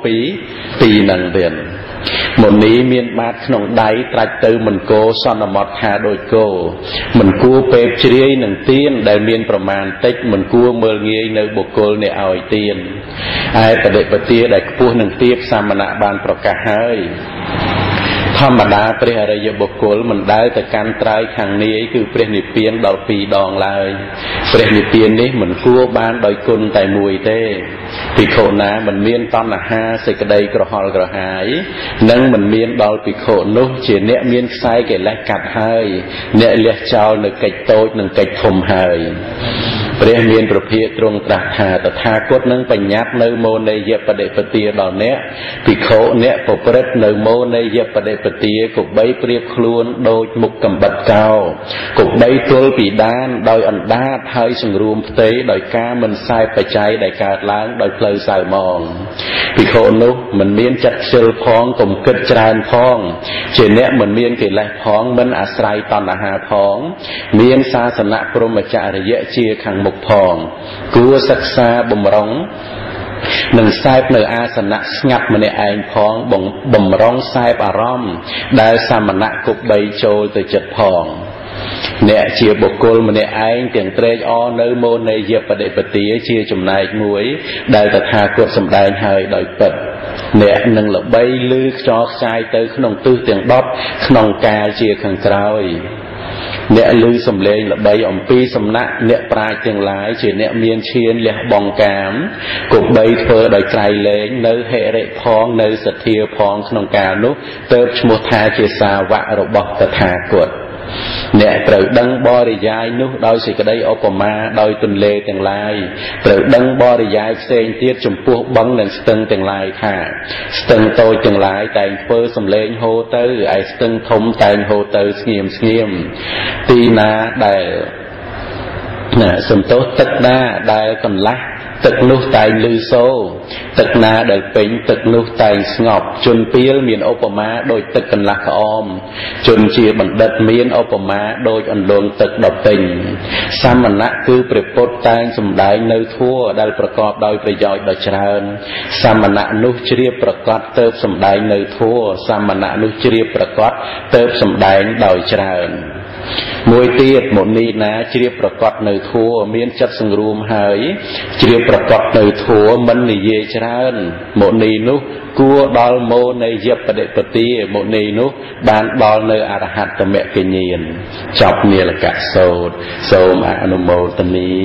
pí nằng tiền một ní miếng bát nòng đáy trạch từ mình cô son là một hà đôi cô mình cua pep chiri nằng tiền đại miếngประมาณ tích mình cua mơ nghe nơi bộ cô này ỏi tiền ai tại đệ bờ tia đại cua nằng tiếp samana ban pro cả haiธรรมดาเปรียระยบุคคลมันได้แต่การตรายครั้งนี้คือเปรียนิเปียนดอกปีดองลายเปรียนิเปียนนี้เหมือนกู้บ้านโดยกุลแต่มวยเต้ปีโคนามันเมียนตอนละห้าสิกระไดกระหอลกระหายนั่งมันเมียนดอกปีโคนุเจียเนะเมียนไซเกลและกัดหายเนะเลี้ยเจ้าหนึ่งไก่โตหนึ่งไก่ทมหายเปรียเมียนประเภทตรงตรัสหาแต่ทากดนั่งปัญญาในโมในเยปเดปเตียดอกเนะปีโคเนะปปรตในโมในเยปเดปเตียกบใบเปรียบคล้วนโดยมุกกำบัดเก่ากบใบตัวปีด้านโดยอันดาไทยสังรวมเตยโดยกามันใส่ไปใจโดยการล้างโดยเพลสายมองปีโคนุมันเมียนจัดเซลพองกลมเกิดจานพองเจเนะมันเมียนกิเลสพองมันอาศัยตอนอาหารพองเมียนศาสนาพรหมจารย์เชียขังมุกพองกัวศักษาบ่มร้องหนึ่งไซป์ในอาสนะงับมันในไอ้พองบ่มร้องไซป์อารมณ์ได้สามณะกุบใบโจตัวจัดพองเนี่ยเชียบุคคลมันในไอ้เตียงเตรอเนื้อโมในเยปเดปตีเชียจุ่มนายมวยได้แต่ทากดสำได้หายโดยเปิดเนี่ยหนึ่งหลับใบลือจอกใจเตยขนมตื้อเตียงดอบขนมกาเชียขังกรอยเนี่ยลือสำเลงละใบอมปีสำนักเนี่ยปลายเตียงลายเฉียเนี่ยเมียนเชียนเลี้ยบองกามกบใบเธอโดยไกลเลงเนื้อเหระพองเนื้อสเทียพองขนมกานุเติบชมุทาเจสาวะระบบตถากดเนี่ยเติบดังบริยายนุโดยสิกระไดอปมาโดยตุนเลเตียงลายเติบดังบริยายเซนเทียจมพวกบังหนึ่งสตึงเตียงลายค่ะสตึงโตเตียงลายแต่งเฟอสำเลงโฮเตอร์ไอสตึงทมแต่งโฮเตอร์เงียมตีนาได้สมโตตึกหน้าได้กันละตึกนุตายลือโซตึกนาเดินเป็นตึกนุตายสงบจนเปียลมีนอุปมาโดยตึกกันละออมจนเชียบันดัดมีนอุปมาโดยอันดวงตึกดอกติงสามณะคือเปรียบปดตายสมได้ในทั่วได้ประกอบโดยประโยชน์โดยเจริญสามณะนุเชียประกอบเติบสมได้ในทั่วสามณะนุเชียประกอบเติบสมได้โดยเจริญมวยเตียดหมดนี้นะเชียประกอบในทั่วเมียนจัดสังรวมหายเชียประกอบในทั่วมันนิเยเจริญหมดนี้นุกัวดอลโมในเย็บประเดปตีหมดนี้นุบานดอลในอรหัตตเมกเนียนจับเนียลกะโสดโสมอนุโมทนี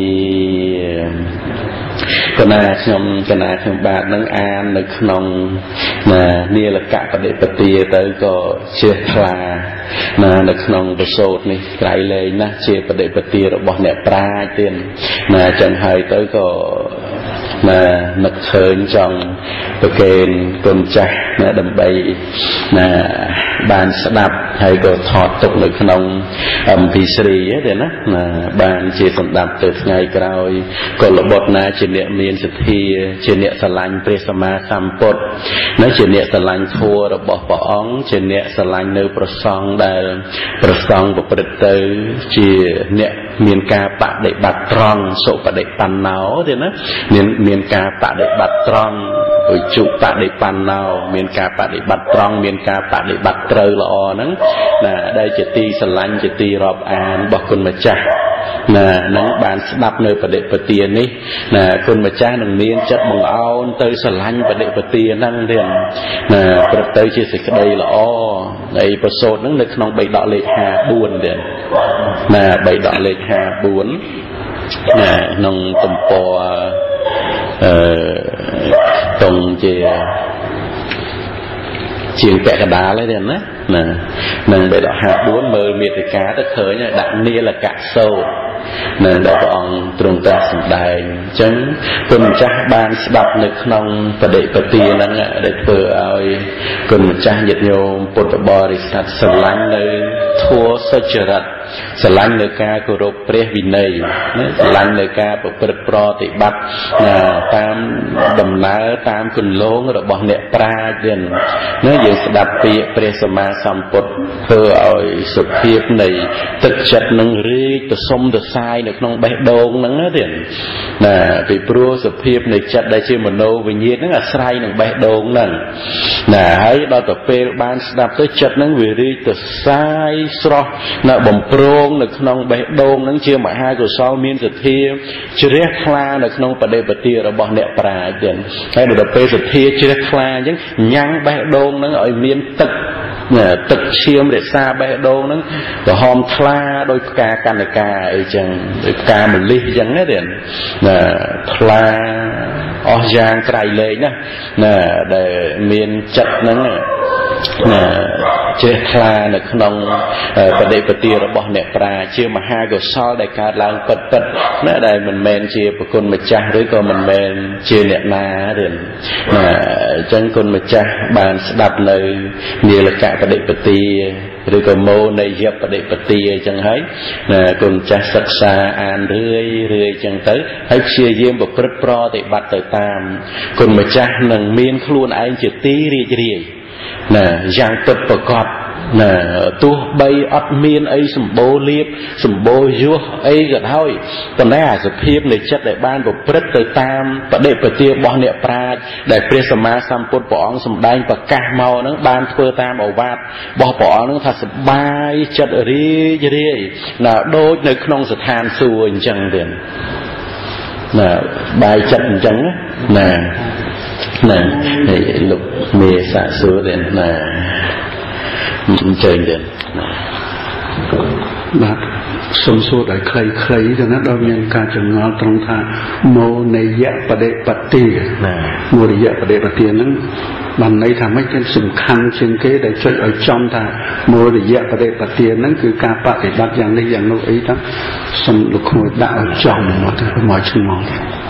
กนาขยมบาทนังอานในขนมนี่ละกะประเดปตีเตยก็เชื่อคลาในขนมประโสดนี่ไกลเลยนะเชื่อประเดปตีเราบอกเนี่ยปลาเตียนจังไห้เตยก็นักเชิญจังประเกณฑ์กลมจักดำใบบานสนับให้ก็ถอดตกในขนมพิศรีเดี๋ยวนะบานเชี่ยสำดับเติบไงกลอยก็ระบบนะเชี่ยเนี่ยเมียนสถีเชี่ยเนี่ยสลังเปรสมาสัมปดนะเชี่ยเนี่ยสลังทัวระบบปะอ้องเชี่ยเนี่ยสลังเนื้อประซองได้ประซองประเตยเชี่ยเนี่ยเมียนกาปะเด็กบัดตรองโสปะเด็กปันเนาเดี๋ยวนะเมียนกาปะเด็กบัดตรองจุปะเด็กปันเนาเมียนกาปะเด็กบัดตรองเมียนกาปะเด็กบัดเตยละอนั้นได้จะตีสลังจะตีรอบอ่านบอกคนมาจ้านังบานสนับเนยประเดปเตียนี่คนมาจ้าหนึ่งเมียนจัดบังเอาเตยสลังประเดปเตียนั่งเรียนประเตยเชื่อสิกระไดละอในประโสดนั่งในขนมใบดอกเลขาบุญเด่นใบดอกเลขาบุญน้องตุ่มปอตรงเชียงแปะกระดาเลยเด่นนะนั่งใบดอกหาบุญเมื่อมีแต่กาตะเขยเนี่ยดักนี่ละกะโซ nên đã ông trung ta sầm đài chấn cùng cha ban đọc được nông và để bát tiên năng để vừa ai cùng cha nhiệt nhôm bột bò để sạch sạch lạnh nơi thua sơ chợt sạch lạnh nơi ca cổ rộp pre vinay sạch lạnh nơi ca bột pro thì bắt tam đầm ná tam cùng lố rồi bỏ nẹt pra dần nếu như đập bịa pre sama samput vừa ai sụp hiệp này thực chất năng ri từ sông từ sai được nông bé đôn nắng đó tiền nè bị pro sụp hiệp này chặt đây chưa mà nô vì nhiên nó là sai nông bé đôn nè nè hãy đo tập pe ban đập tới chặt nắng vì ri từ sai sro nè bầm prong được nông bé đôn nắng chưa mà hai của sau miên từ thiê chưa rét kla được nông bờ bờ tia rồi bỏ nẹt pra tiền hay được tập pe từ thiê chưa rét kla chứ nhang bé đôn nắng ở miên tật tật chiêm để xa bé đô nó và hòm thla đôi ca can này ca ấy chẳng ca mình ly chẳng hết điện thla o giang cày lệ nè để miền chật nó chế thla được nông và để bật tia bỏ nẹt pra chia mà hai cái sau đại ca lang bật nó đây mình men chia một con mệt cha rồi còn mình men chia nẹt na điện chân con mệt cha bàn đập lời nhiều là cả và để bật tia rồi còn mô này dẹp và để bật tia chẳng thấy con cha sắc xa an rưỡi chẳng tới hay chia diêm một rất pro để bắt tới tam con mệt cha nâng miên luôn anh chỉ tí ri giang tập bậc cọp tu bay ấp miên ấy sầm bô liệp sầm bô vua ấy gần thôi còn đấy sập hiệp này chất đại ban của rất tới tam và để bờ tia bỏ nẹt pra để presama samput bỏ sầm đai và ca màu nó ban phơi tam ổ vạt bỏ nó thật sập bay chất ở đi là đôi nơi không sập than xuôi chẳng tiền bài chất chẳng lục mê xả số đến chơi đến sông số đại khay cho nó đôi miền ca chừng ngõ trong tha mô này dạ và đệ bát tiền mô này dạ và đệ bát tiền nó bằng này thằng mấy cái sừng khăn trên cái để chơi ở trong tha mô này dạ và đệ bát tiền nó cứ ca bát để bắt dạng này dạng nô ấy đó sông lục hồi đạo trong mọi chừng ngõ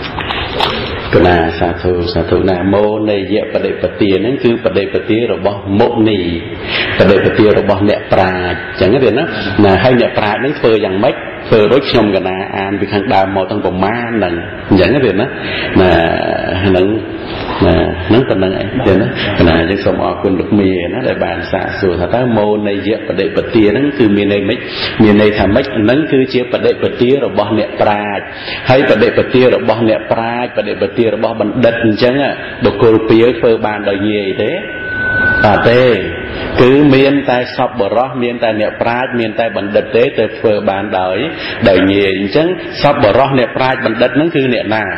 cái nào sa thù nào mô này dẹp bờ đề bờ tiền nó cứ bờ đề bờ tiền rồi bỏ mộ nì bờ đề bờ tiền rồi bỏ nẹt pra chẳng cái gì đó là hay nẹt pra nó phơi dạng mấy phơi đối nhom cái nào an vì hàng đào màu tăng bồng má nằng chẳng cái gì đó là nâng tận nâng ấy thế đó cái nào những sông ở quân lục mì nó để bàn xả sửa thật ra mô này dẹp bờ đề bờ tiền nó cứ miền này mấy miền này thà mấy nó cứ chia bờ đề bờ tiền rồi bỏ nẹt pra hay bờ đề bờ tiền rồi bỏ nẹt pra bờ đề bờ tia bỏ bằng đất chẳng ạ bậc cô phía phơi bàn đời gì thế tê cứ miền tai sọc bờ rót miền tai nẹt praj miền tai bằng đất thế từ phơi bàn đời gì chẳng sọc bờ rót nẹt praj bằng đất nó cứ nẹt nà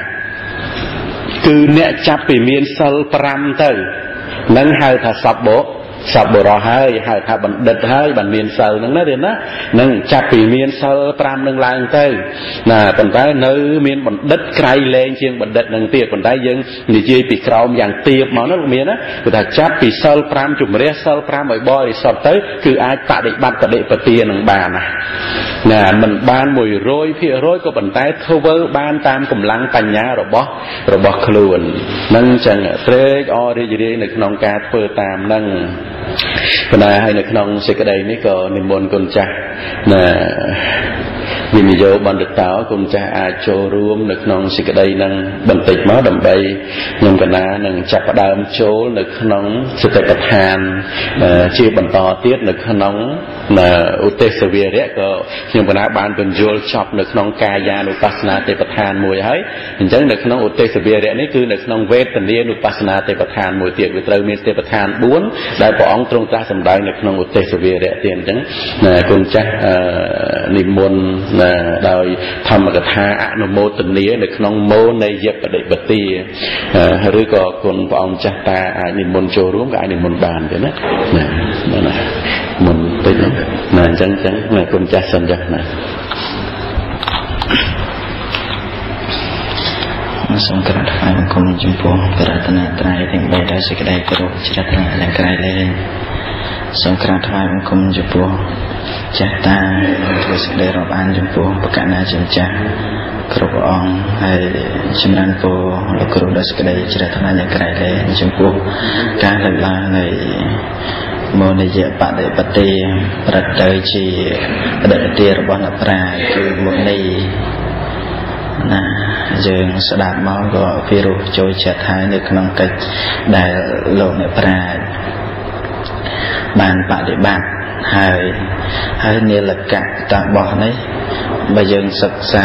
cứ nẹt chắp bị miền sal pram tới nâng hai thà sọc bờ rót hai thà bằng đất hai bằng miền sal nâng nó đến đó nâng chắp bị miền sal pram nâng lang tới nà còn tay nơi miền bằng đất cày lên trên bằng đất nâng tiệp còn tay dân thì chơi bị còng dạng tiệp máu nó miền á người ta chắp bị sal pram chùm rẽ sal pram bởi boy sọt tới cứ ai tạ định bắt tạ định bật tiền nâng bà nè mình ban mùi rối phía rối có bàn tay thâu vơ ban tam cùng lăng tành nhá rồi bỏ khluồn nâng chẳng trê o đi này nông ca phơ tam nâng cái này hay là nông sẽ cái đây mới có niềm môn con cha nè vì mình vô ban được táo con cha cho rùm được nông sẽ cái đây nâng bình tịch máu đầm bay nhưng cái ná nâng chặt vào đàm chỗ được nông sẽ tại bạch hàn chia bằng to tiết được nông là ute severe đấy có nhưng mà bạn cần vô chọc được nông ca gia được pasna tại bạch hàn mùi ấy hình chẳng được nông ute severe đấy này cứ được nông vết tình liên được pasna tại bạch hàn mùi tiệc với trâu miên tại bạch hàn 4 đại bỏ ông trong ta sầm đại được nông ute severe đấy tiền chẳng con cha niệm môn đời thầm cái tha nó mô tình nghĩa được nông mô này dẹp ở đây bật tia rồi có con ông cha ta niệm môn cho đúng cái niệm môn bàn thế đấy nè mình tới nè chẳng là con cha sinh ra nè song krat hai con chim pong pratana traiទាំង3ដែលសេចក្តីគោរពជ្រះថ្លាឡើងក្រៃលែងសង្គ្រាមថ្វាយបង្គំចំពោះចាស់តាធ្វើសេចក្តីរាប់អានចំពោះបកណាជាម្ចាស់គ្រប់ព្រះអង្គហើយចម្រើនពរលោកគ្រូដោយសេចក្តីជ្រះថ្លាយ៉ាងក្រៃលែងចំពោះការលើកឡើងនៃមោនិយបដិបទាប្រតិទៅជាបដិបទារបស់អ្នកប្រាជ្ញគឺមុនីណាយើងស្ដាប់មកក៏ពិរោះចូលចិត្តហើយនៅក្នុងកិច្ចដែលលោកអ្នកប្រាជ្ញបានបដិបត្តិហើយនិលកៈតបោះនេះបើយើងសិក្សា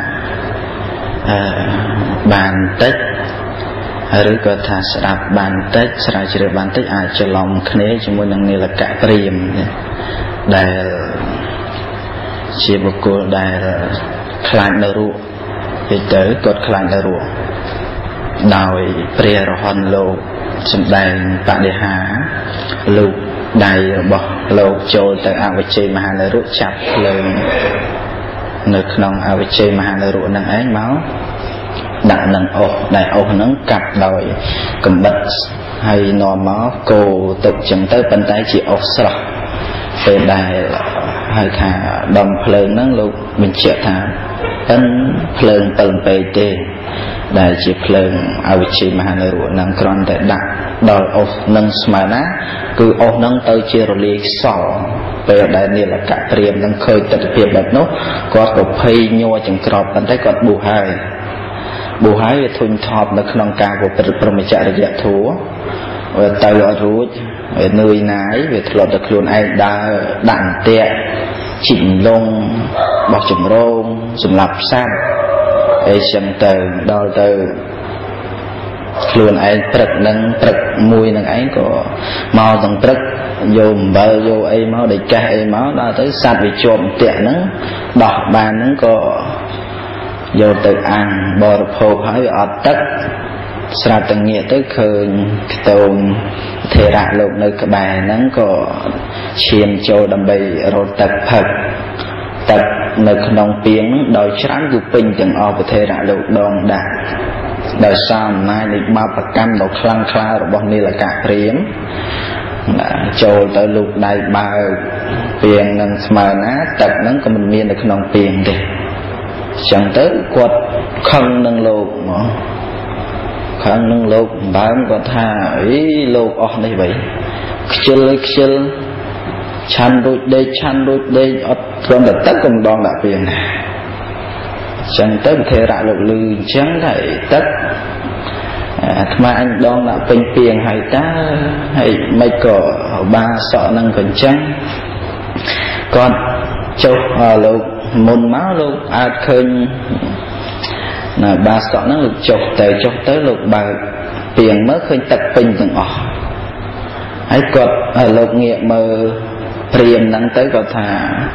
បានតិចឬក៏ថាស្ដាប់បានតិចស្រាវជ្រាវបានតិចអាចច្រឡំគ្នាជាមួយនឹងនិលកៈព្រាហ្មណ៍ដែលជាបុគ្គលដែលខ្លាចនៅរស់ទៅគាត់ខ្លាចនៅរស់ដោយព្រះរហន្តលោកសម្ដែងបដិហាលោកដៃរបស់លោកចូលទៅអវិជ័យមហានរុចាប់ភ្លើងនៅក្នុងអវិជ័យមហានរុនឹងឯងមកដាក់នឹងអុសដែលអុសហ្នឹងកាប់ដោយកំបិតហើយនាំមកគោទុកចឹងទៅប៉ុន្តែជាអុសស្រស់ពេលដែលហៅថាដំភ្លើងហ្នឹងលោកបញ្ជាក់ថាប៉ិនភ្លើង7ពេកទេដែលជាភ្លើងអវិជ័យមហានរុនឹងគ្រាន់តែដាក់ដល់អុសនឹងស្មើណាគឺអុសនឹងទៅជារលាយខ្សល់ពេលដែលនិលកៈព្រាហ្មណ៍នឹងឃើញទស្សនវិជ្ជាបែបនោះគាត់ក៏ភ័យញ័រចង្ក្រប់ប៉ុន្តែគាត់បួសហើយវាធុញថប់នៅក្នុងការប្រព្រឹត្តព្រហ្មចរិយធម៌វាទៅអត់រួចវានឿយណាយវាធ្លាប់តែខ្លួនឯងដើរដាក់អន្ទាក់ជីកលងបោះចម្រងសម្លាប់សត្វអីចឹងទៅដល់ទៅខ្លួនឯងព្រឹកនឹងព្រឹកមួយនឹងឯងក៏មកទាំងព្រឹកយកអំបិលយកអីមកដេកកេះអីមកដល់ទៅសត្វវាជាប់អន្ទាក់ហ្នឹងដោះបានហ្នឹងក៏យកទៅអាំងបរិភោគហើយអត់ទឹកស្រាប់តែងាកទៅឃើញខ្ទមធេរៈលោកនៅក្បែរហ្នឹងក៏ឈានចូលដើម្បីរត់ទឹកផឹកទឹកនៅក្នុងពាងដោយច្រើនគឺពេញទាំងអស់ប្រធេរៈលោកដងដាក់ដោយសារអំណាចនៃបាបកម្មដ៏ខ្លាំងក្លារបស់និលកៈព្រាហ្មណ៍ចូលទៅលោកដៃបើកពាងនឹងស្មើណាទឹកហ្នឹងក៏មិនមាននៅក្នុងពាងទេចឹងទៅគាត់ខឹងនឹងលោកមកខឹងនឹងលោកបើមគាត់ថាអីលោកអស់នេះវិញខ្ជិលឆាន់រួចដេកអត់គ្រាន់តែទឹកក៏ម្ដងដាក់ពាងណាចឹងទៅប្រធេរៈលោកលឺអញ្ចឹងតែទឹកអាត្មាអញដងដាក់ពេញពាងហើយតើហើយមិនក៏បាសក់នឹងក៏អញ្ចឹងគាត់ចុះលោកមុនមកលោកអាចឃើញណាបាសក់ហ្នឹងលោកចុះទៅលោកបើកពាងមើលឃើញទឹកពេញទាំងអស់ហើយគាត់លោកងាកមើលព្រាហ្មណ៍ហ្នឹងទៅគាត់ថា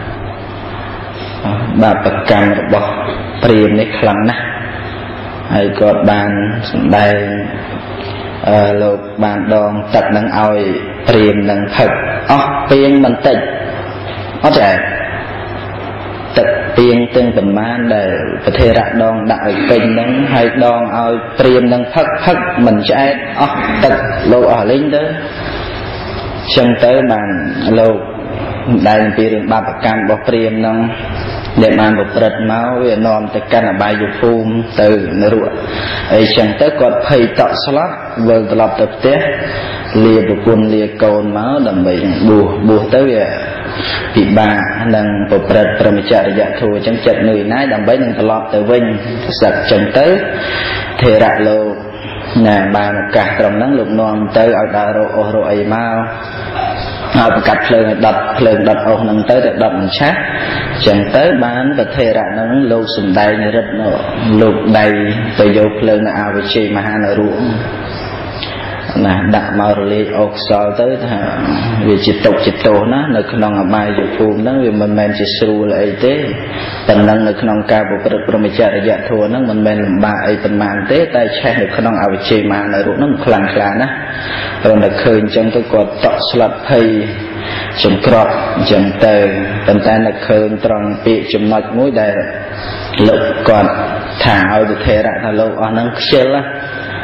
បាបកម្មរបស់ព្រាហ្មណ៍នេះខ្លាំងណាស់ហើយគាត់បានសម្ដែងលោកបានដងទឹកហ្នឹងឲ្យព្រាហ្មណ៍ហ្នឹងផឹកអស់ពាងបន្តិចអត់ទេទឹកពាងទាំងប្រមាណដែលប្រធេរៈដងដាក់ឲ្យពេញហ្នឹងហើយដងឲ្យព្រាហ្មណ៍ហ្នឹងផឹកមិនឆ្អែតអស់ទឹកលោកអស់លេងទៅចឹងទៅបានលោកដែលពីរឿងបាបកម្មរបស់ព្រាហ្មណ៍ហ្នឹងដែលបានប្រព្រឹត្តមកវានាំទៅកាន់អបាយភូមិទៅនរកអីចឹងទៅគាត់ភ័យតក់ស្លុតវិលត្រឡប់ទៅផ្ទះលាប្រពន្ធលាកូនមកដើម្បីបួសទៅវាពិបាកនឹងប្រព្រឹត្តព្រហ្មចរិយធម៌ចឹងចិត្តនឿយណាយដើម្បីនឹងត្រឡប់ទៅវិញសឹកចឹងទៅធេរៈលោកណាបានឱកាសត្រង់ហ្នឹងលោកនាំទៅឲ្យដើររកអុសរកអីមកហើយបង្កាត់ភ្លើងឲ្យដុតអុសហ្នឹងទៅដុតមិនឆេះចឹងទៅបានប្រធេរៈហ្នឹងលោកសំដែងរិទ្ធលោកដៃទៅយកភ្លើងនៅអវិជ័យមហានរុណាដាក់មករលាយអុសខ្សលទៅថាវាជាទុកជាទោសណានៅក្នុងអបាយភូមិហ្នឹងវាមិនមែនជាស្រួលអីទេប៉ុន្តែនៅក្នុងការប្រព្រឹត្តព្រហ្មចរិយធម៌ហ្នឹងមិនមែនលំបាកអីប៉ុន្មានទេតែឆេះនៅក្នុងអវិជ័យមហានរុហ្នឹងខ្លាំងក្លាណាស់ព្រោះតែឃើញអញ្ចឹងទៅគាត់តក់ស្លុតភ័យចង្ក្រក់អញ្ចឹងទៅប៉ុន្តែនៅឃើញត្រង់ពាក្យចំណុចមួយដែលលោកគាត់ថាឲ្យប្រធេរៈថាលោកអស់ហ្នឹងខ្ជិល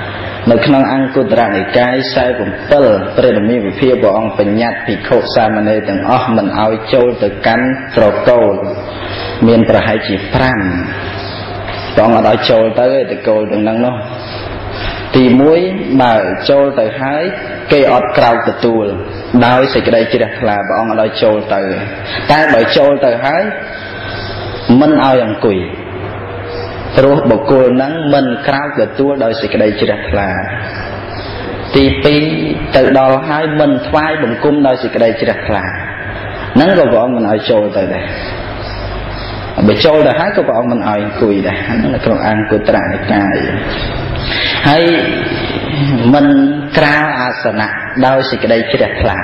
នៅក្នុងអង្គតរនិកាយ47ព្រះរាមាវិភាព្រះអង្គបញ្ញត្តិភិក្ខុសាមណេរទាំងអស់មិនឲ្យចូលទៅកាន់ត្រកូលមានប្រហែលជា5ព្រះអង្គអត់ឲ្យចូលទៅឯត្រកូលទាំងហ្នឹងនោះទី1បើចូលទៅហើយគេអត់ក្រោកទទួលដោយសេចក្តីជ្រះថ្លាព្រះអង្គអត់ឲ្យចូលទៅតែបើចូលទៅហើយមិនឲ្យអង្គុយព្រោះបុគ្គលហ្នឹងមិនក្រោកទទួលដោយសេចក្តីជ្រះថ្លាទី2ទៅដល់ហើយមិនថ្វាយបង្គំដោយសេចក្តីជ្រះថ្លាហ្នឹងក៏ព្រះអង្គមិនឲ្យចូលទៅដែរបើចូលទៅហើយក៏ព្រះអង្គមិនឲ្យអង្គុយដែរហ្នឹងនៅក្នុងអង្គតរនិកាយហើយមិនក្រាលអាសនៈដោយសេចក្តីជ្រះថ្លា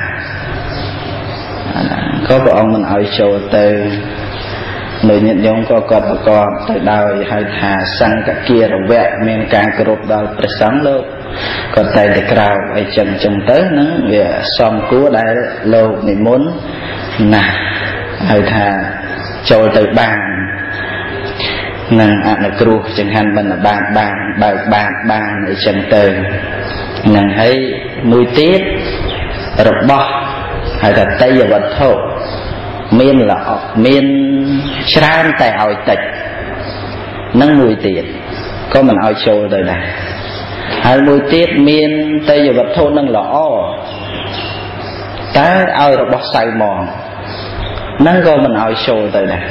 ក៏ព្រះអង្គមិនឲ្យចូលទៅនៅញាតិញោមក៏គាត់ប្រកបទៅដោយហៅថាសង្ឃគារវៈមានការគោរពដល់ព្រះសង្ឃលោកគាត់តែទៅក្រោកអីចឹងទៅហ្នឹងវាសមគួរដែលលោកនិមន្តណាស់ហៅថាចូលទៅបាននឹងអនុគ្រោះចង្ហាន់បណ្ឌបាតបានបើកបាតបានអីចឹងទៅនឹងហើយមួយទៀតរបស់ហៅថាតេយ្យវត្ថុមានល្អមានច្រើនតែឲ្យតិចនឹងមួយទៀតក៏មិនឲ្យចូលទៅដែរហើយមួយទៀតមានតេយ្យវត្ថុនឹងល្អតែឲ្យរបស់សៅហ្មងនឹងក៏មិនឲ្យចូលទៅដែរ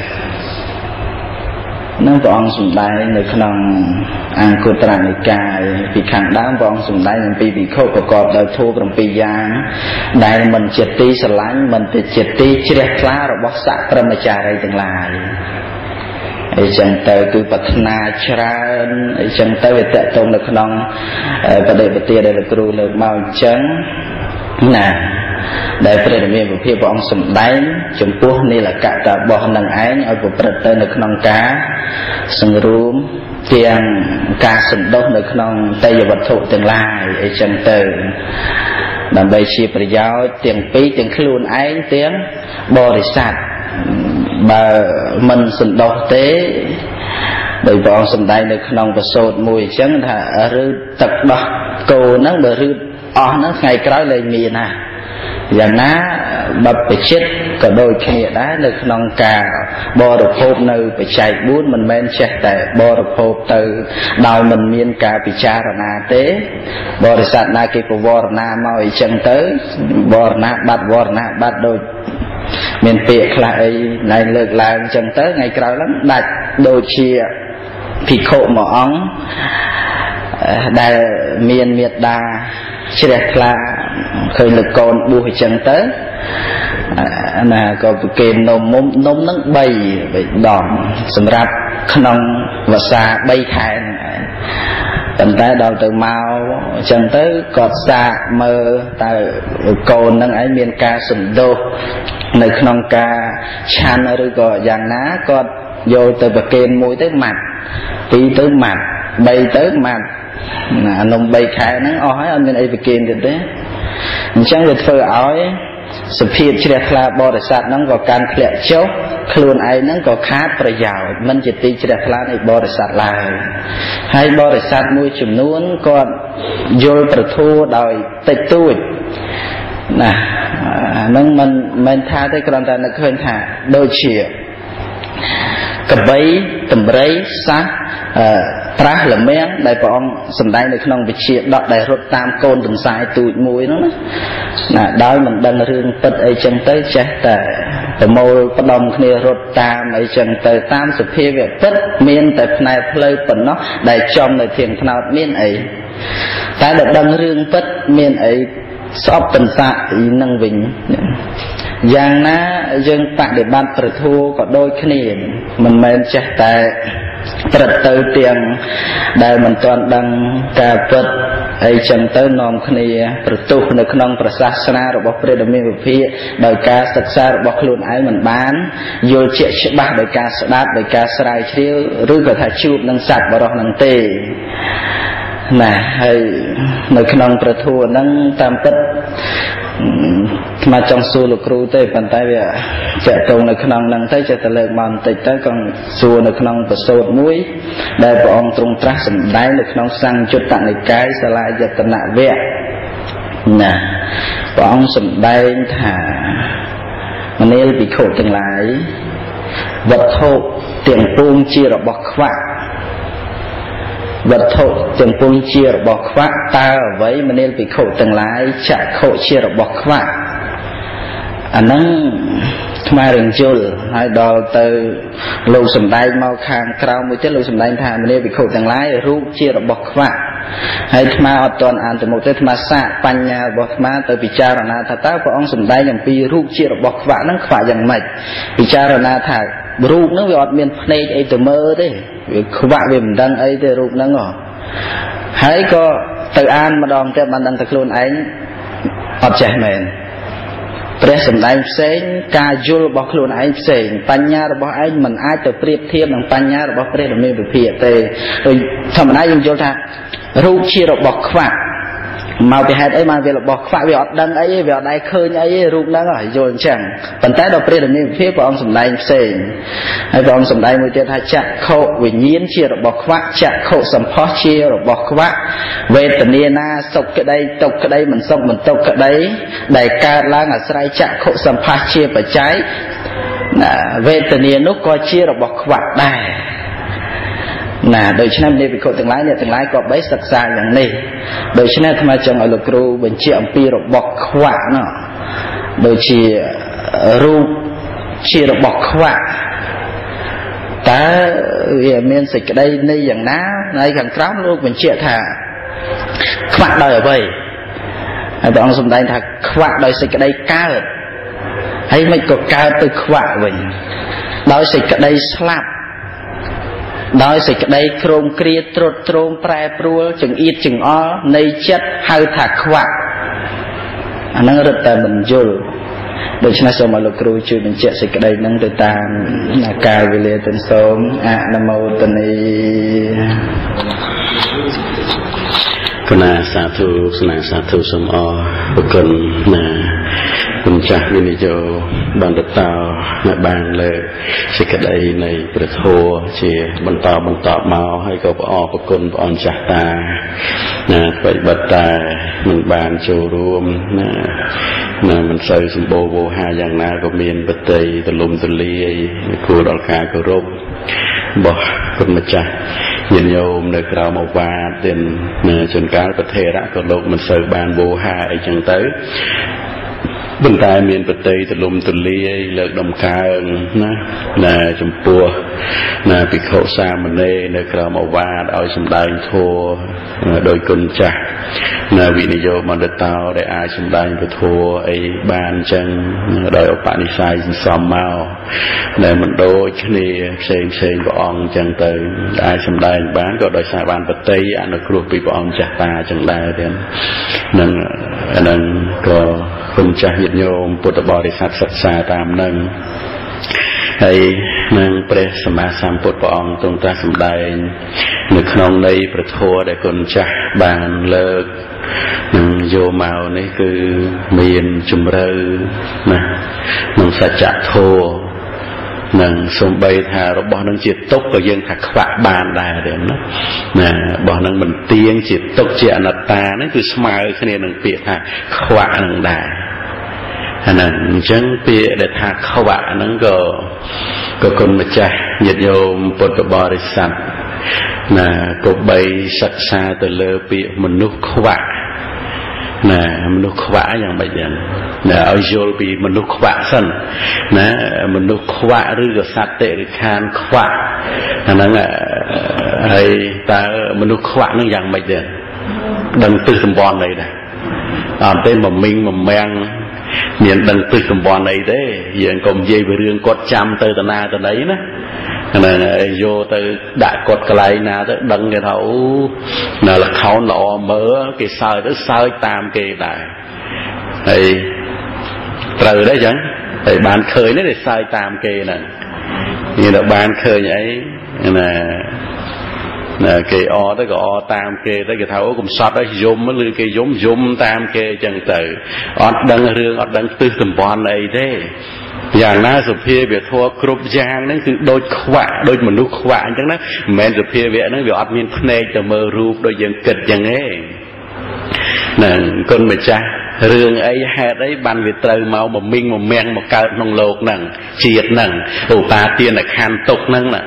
នឹងព្រះអង្គសម្ដែងនៅក្នុងអង្គតរនិកាយពីខាងដើមព្រះអង្គសម្ដែងអំពីភិក្ខុប្រកបដោយធម៌7យ៉ាងដែលមិនជាទីស្រឡាញ់មិនជាទីជ្រះថ្លារបស់សក្តិព្រមចារីទាំងឡាយអីចឹងទៅគឺប្រាថ្នាច្រើនអីចឹងទៅវាតកតងនៅក្នុងបដិបទាដែលលោកគ្រូលើកមកអញ្ចឹងណាដែលព្រះរាមាវិភាព្រះអង្គសម្ដែងចំពោះនីលកតរបស់នឹងឯងឲ្យប្រព្រឹត្តទៅនៅក្នុងការសង្រួមទាំងការសន្តោសនៅក្នុងតេយ្យវត្ថុទាំងឡាយអីចឹងទៅដើម្បីជាប្រយោជន៍ទាំងពីរទាំងខ្លួនឯងទាំងបរិស័ទបើមិនសន្តោសទេដោយព្រះអង្គសម្ដែងនៅក្នុងប្រសូតមួយអញ្ចឹងថារឺទឹកដោះគោហ្នឹងបើរឺអស់ហ្នឹងថ្ងៃក្រោយលែងមានណាយ៉ាងណាបព្វជិតក៏ដូចគ្នាដែរនៅក្នុងការបរិភោគនៅបច្ច័យ4មិនមែនចេះតែបរិភោគទៅដោយមិនមានការពិចារណាទេបរិស័ទណាគេប្រវរណាមកអីចឹងទៅបរណាបាត់វរណាបាត់ដូចមានពាក្យខ្លះអីណែលើកឡើងអញ្ចឹងទៅថ្ងៃក្រោយឡើងដាច់ដូចជាភិក្ខុមួយអង្គដែលមានមេត្តាជ្រះថ្លាឃើញលោកកូនបួសអញ្ចឹងទៅណាក៏ប្រគេននំហ្នឹង3ដងសម្រាប់ក្នុងវស្សា3ខែហ្នឹងឯងប៉ុន្តែដល់ទៅមកអញ្ចឹងទៅគាត់សាកមើលតើកូនហ្នឹងឯងមានការសន្តោសនៅក្នុងការឆាន់ឬក៏យ៉ាងណាគាត់យកទៅប្រគេន1ទៅម៉ាត់2ទៅម៉ាត់3ទៅម៉ាត់ណានំ3ខែហ្នឹងអស់ហើយអត់មានអីប្រគេនទៀតទេអញ្ចឹងវាធ្វើឲ្យសភាពជ្រះថ្លាបរិស័ទហ្នឹងក៏កាន់ធ្លាក់ចុះខ្លួនឯងហ្នឹងក៏ខាតប្រយោជន៍មិនជាទីជ្រះថ្លានៃបរិស័ទឡើយហើយបរិស័ទមួយចំនួនគាត់យល់ប្រធัวដោយតិចតួចណាហ្នឹងមិនមែនថាទេគ្រាន់តែនឹកឃើញថាដូចជាកបីតម្រៃសាសប្រាស់ល្មៀងដែលព្រះអង្គសម្ដែងនៅក្នុងវិជាដកដែលរត់តាមកូនទន្សាយទូចមួយហ្នឹងណាដោយមិនដឹងរឿងពិតអីចឹងទៅចេះតែប្រមូលផ្ដុំគ្នារត់តាមអីចឹងទៅតាមសភាវៈពិតមានតែផ្នែកផ្លូវប៉ុណ្ណោះដែលចំនៅធាងថ្នោតមានអីតែដល់ដឹងរឿងពិតមានអីស្អប់ទន្សានឹងវិញយ៉ាងណាយើងបដិបត្តិប្រធัวក៏ដូចគ្នាមិនមែនចេះតែប្រត់ទៅទាំងដែលមិនទាន់ដឹងការពិតអីចឹងទៅនាំគ្នាប្រទុះនៅក្នុងប្រសាសនារបស់ព្រះរាមាវិភាដោយការសិក្សារបស់ខ្លួនឯងមិនបានយល់ជាក់ច្បាស់ដោយការស្ដាប់ដោយការស្រាវជ្រាវឬក៏ថាជួបនឹងសត្វបរោះនឹងទេណាហើយនៅក្នុងប្រធัวហ្នឹងតាមពិត mà trong xu lục ru tới bàn tay về chạy tông là khăn năng thấy chạy tờ lệ màn tịch tới còn xu là khăn năng và sốt mũi đại bộ ông trung trác sầm đáy là khăn năng sang chút tặng này cái sẽ lại giật tận nạ vẹn nè bộ ông sầm đáy thả mà nên bị khổ từng lại vật thô tiền buông chia rồi bọc khoác vật thô tiền buông chia rồi bọc khoác ta ở với mà nên bị khổ từng lại chạy khổ chia rồi bọc khoác anh nâng mà rừng chul hay đo từ lù sầm đai mau khang krao mới chết lù sầm đai thà mà nên bị khổ từng lái rú chia rồi bọc khoác hay mà ở toàn an từ một tới mà xạ pan nhà bọc mà từ bị cha rồi na thà ta có ông sầm đai nhầm pi rú chia rồi bọc khoác nó khoácយ៉ាងម៉េចbị cha rồi na thà rú nó vì ọt miền này ấy từ mơ đấy khoác vì mình đang ấy từ rú nó ngỏ hay có từ an mà đòn cho bạn đang thực luôn anh ọt trẻ mềnព្រះសម្ដែងផ្សេងការយល់របស់ខ្លួនឯងផ្សេងបញ្ញារបស់ឯងមិនអាចទៅប្រៀបធៀបនឹងបញ្ញារបស់ព្រះដ៏មានវិភាគទេដោយធម្មតាយើងយល់ថារូបជារបស់ខ្វាក់មកពីហេតុអីមកវារបស់ខ្វាក់វាអត់ដឹងអីវាអត់ដែរឃើញអីរូបហ្នឹងហើយយល់អញ្ចឹងប៉ុន្តែដល់ព្រះដ៏មានវិភាគព្រះអង្គសម្ដែងផ្សេងហើយព្រះអង្គសម្ដែងមួយទៀតថាចក្ខុវិញ្ញាណជារបស់ខ្វាក់ចក្ខុសម្ផស្សជារបស់ខ្វាក់វេទនាណាសុខក្តីទុក្ខក្តីមិនសុខមិនទុក្ខក្តីដែលកើតឡើងអាស្រ័យចក្ខុសម្ផស្សជាបច្ច័យវេទនានោះក៏ជារបស់ខ្វាក់ដែរណាដូច្នេះនៃវិខទាំងឡាយអ្នកទាំងឡាយក៏បីសិក្សាយ៉ាងនេះដូច្នេះអាត្មាចង់ឲ្យលោកគ្រូបញ្ជាក់អំពីរបស់ខ្វាក់នោះដូចជារូបជារបស់ខ្វាក់តើវាមានសេចក្តីនៃយ៉ាងណាហើយខាងក្រោមលោកបញ្ជាក់ថាខ្វាក់ដោយអ្វីហើយព្រះអង្គសម្ដែងថាខ្វាក់ដោយសេចក្តីកើតហើយមិនក៏កើតទៅខ្វាក់វិញដោយសេចក្តីស្លាប់ដោយសេចក្តីក្រោមគ្រាត្រុតត្រោមប្រែប្រួលចង្អៀតចង្អល់នៃចិត្តហៅថាខ្វាក់អាហ្នឹងរឹតតែមិនយល់ដូច្នេះសូមឲ្យលោកគ្រូជួយបញ្ជាក់សេចក្តីហ្នឹងទៅតាមកាលវេលាទាំងសូមអនុមោទនីគណៈសាធុស្នាសាធុសូមអរគុណណាគុណចាស់វិនិយោបណ្ឌិតតោបានលើកសេចក្តីនៃព្រះធម៌ជាបន្តមកហើយក៏ព្រះអរគុណព្រះអង្គចាស់តាណាបិបត្តិតែមិនបានចូលរួមណាមិនសូវសម្បូរវោហាយ៉ាងណាក៏មានបតីទលំទលាយគួរដល់ការគោរពរបស់គុណម្ចាស់ញាតិញោមនៅក្រៅមកវាទទៀតជួនកាលប្រធេរៈក៏លោកមិនសូវបានវោហាអីចឹងទៅប៉ុន្តែមានបតីទលំទលាយលើកដំកើងណាចំពោះណាភិក្ខុសាមណេរនៅក្រៅមកវាទឲ្យសម្ដែងធម៌ដោយគុណចាស់ណាវិនិយោគបណ្ឌិតតោដែលអាចសម្ដែងពធអីបានអញ្ចឹងដោយឧបនិស្ស័យសន្សំមកដែលមិនដូចគ្នាផ្សេងព្រះអង្គអញ្ចឹងទៅអាចសម្ដែងបានក៏ដោយសារបានបតីអនុគ្រោះពីព្រះអង្គចាស់តាអញ្ចឹងដែរទៀតនឹងអានឹងក៏គុណចាស់ញាតិញោមពុទ្ធបរិស័ទសិក្សាតាមនឹងហើយនឹងព្រះសម្មាសម្ពុទ្ធព្រះអង្គទ្រង់ត្រាស់សម្ដែងនៅក្នុងន័យព្រះធម៌ដែលគុណចាស់បានលើកនឹងយកមកនេះគឺមានជំរឿណាក្នុងសច្ចធម៌នឹងសំបីថារបស់នឹងជាទុក្ខក៏យើងថាខ្វាក់បានដែរទេណារបស់នឹងមិនទៀងជាទុក្ខជាអនត្តាហ្នឹងគឺស្មើគ្នានឹងពាក្យថាខ្វាក់នឹងដែរអាហ្នឹងអញ្ចឹងពាក្យដែលថាខ្វាក់ហ្នឹងក៏គុណម្ចាស់ញាតិញោមពុទ្ធបរិស័ទណាក៏បីសិក្សាទៅលើពាក្យមនុស្សខ្វាក់ណាមនុស្សខ្វាក់យ៉ាងម៉េចយ៉ាងណាឲ្យយល់ពីមនុស្សខ្វាក់សិនណាមនុស្សខ្វាក់ឬក៏សត្វតិរិខានខ្វាក់អាហ្នឹងហើយតើមនុស្សខ្វាក់ហ្នឹងយ៉ាងម៉េចដែរដឹងទិសសម្ព័ន្ធអីដែរអត់ទេមកមីងមកមាំងមានដឹងទិសសម្ព័ន្ធអីទេយើងកុំនិយាយពីរឿងគាត់ចាំទៅតាណាទៅណីណាហ្នឹងយកទៅដាក់គាត់កន្លែងណាទៅដឹងគេថាអូនៅលខោនល្អមើលគេសើចទៅសើចតាមគេដែរហើយត្រូវដែរចឹងហើយបានឃើញទេសើចតាមគេហ្នឹងនេះដល់បានឃើញអីណាគេអទៅក៏អតាមគេទៅគេថាអូកុំសត់ឲ្យយំឬគេយំតាមគេអញ្ចឹងទៅអត់ដឹងរឿងអត់ដឹងទិសតំបន់អីទេយ៉ាងណាសភាវៈធម៌គ្រប់យ៉ាងហ្នឹងគឺដូចខ្វាក់ដូចមនុស្សខ្វាក់អញ្ចឹងណាមិនមែនសភាវៈហ្នឹងវាអត់មានភ្នែកទៅមើលរូបដូចយើងគិតអញ្ចឹងទេហ្នឹងគុណម្ចាស់រឿងអីហេតុអីបានវាត្រូវមកមីងមកមាំងមកកើតក្នុងโลกហ្នឹងជាតិហ្នឹងឧបាទានខណ្ឌទុកហ្នឹងណា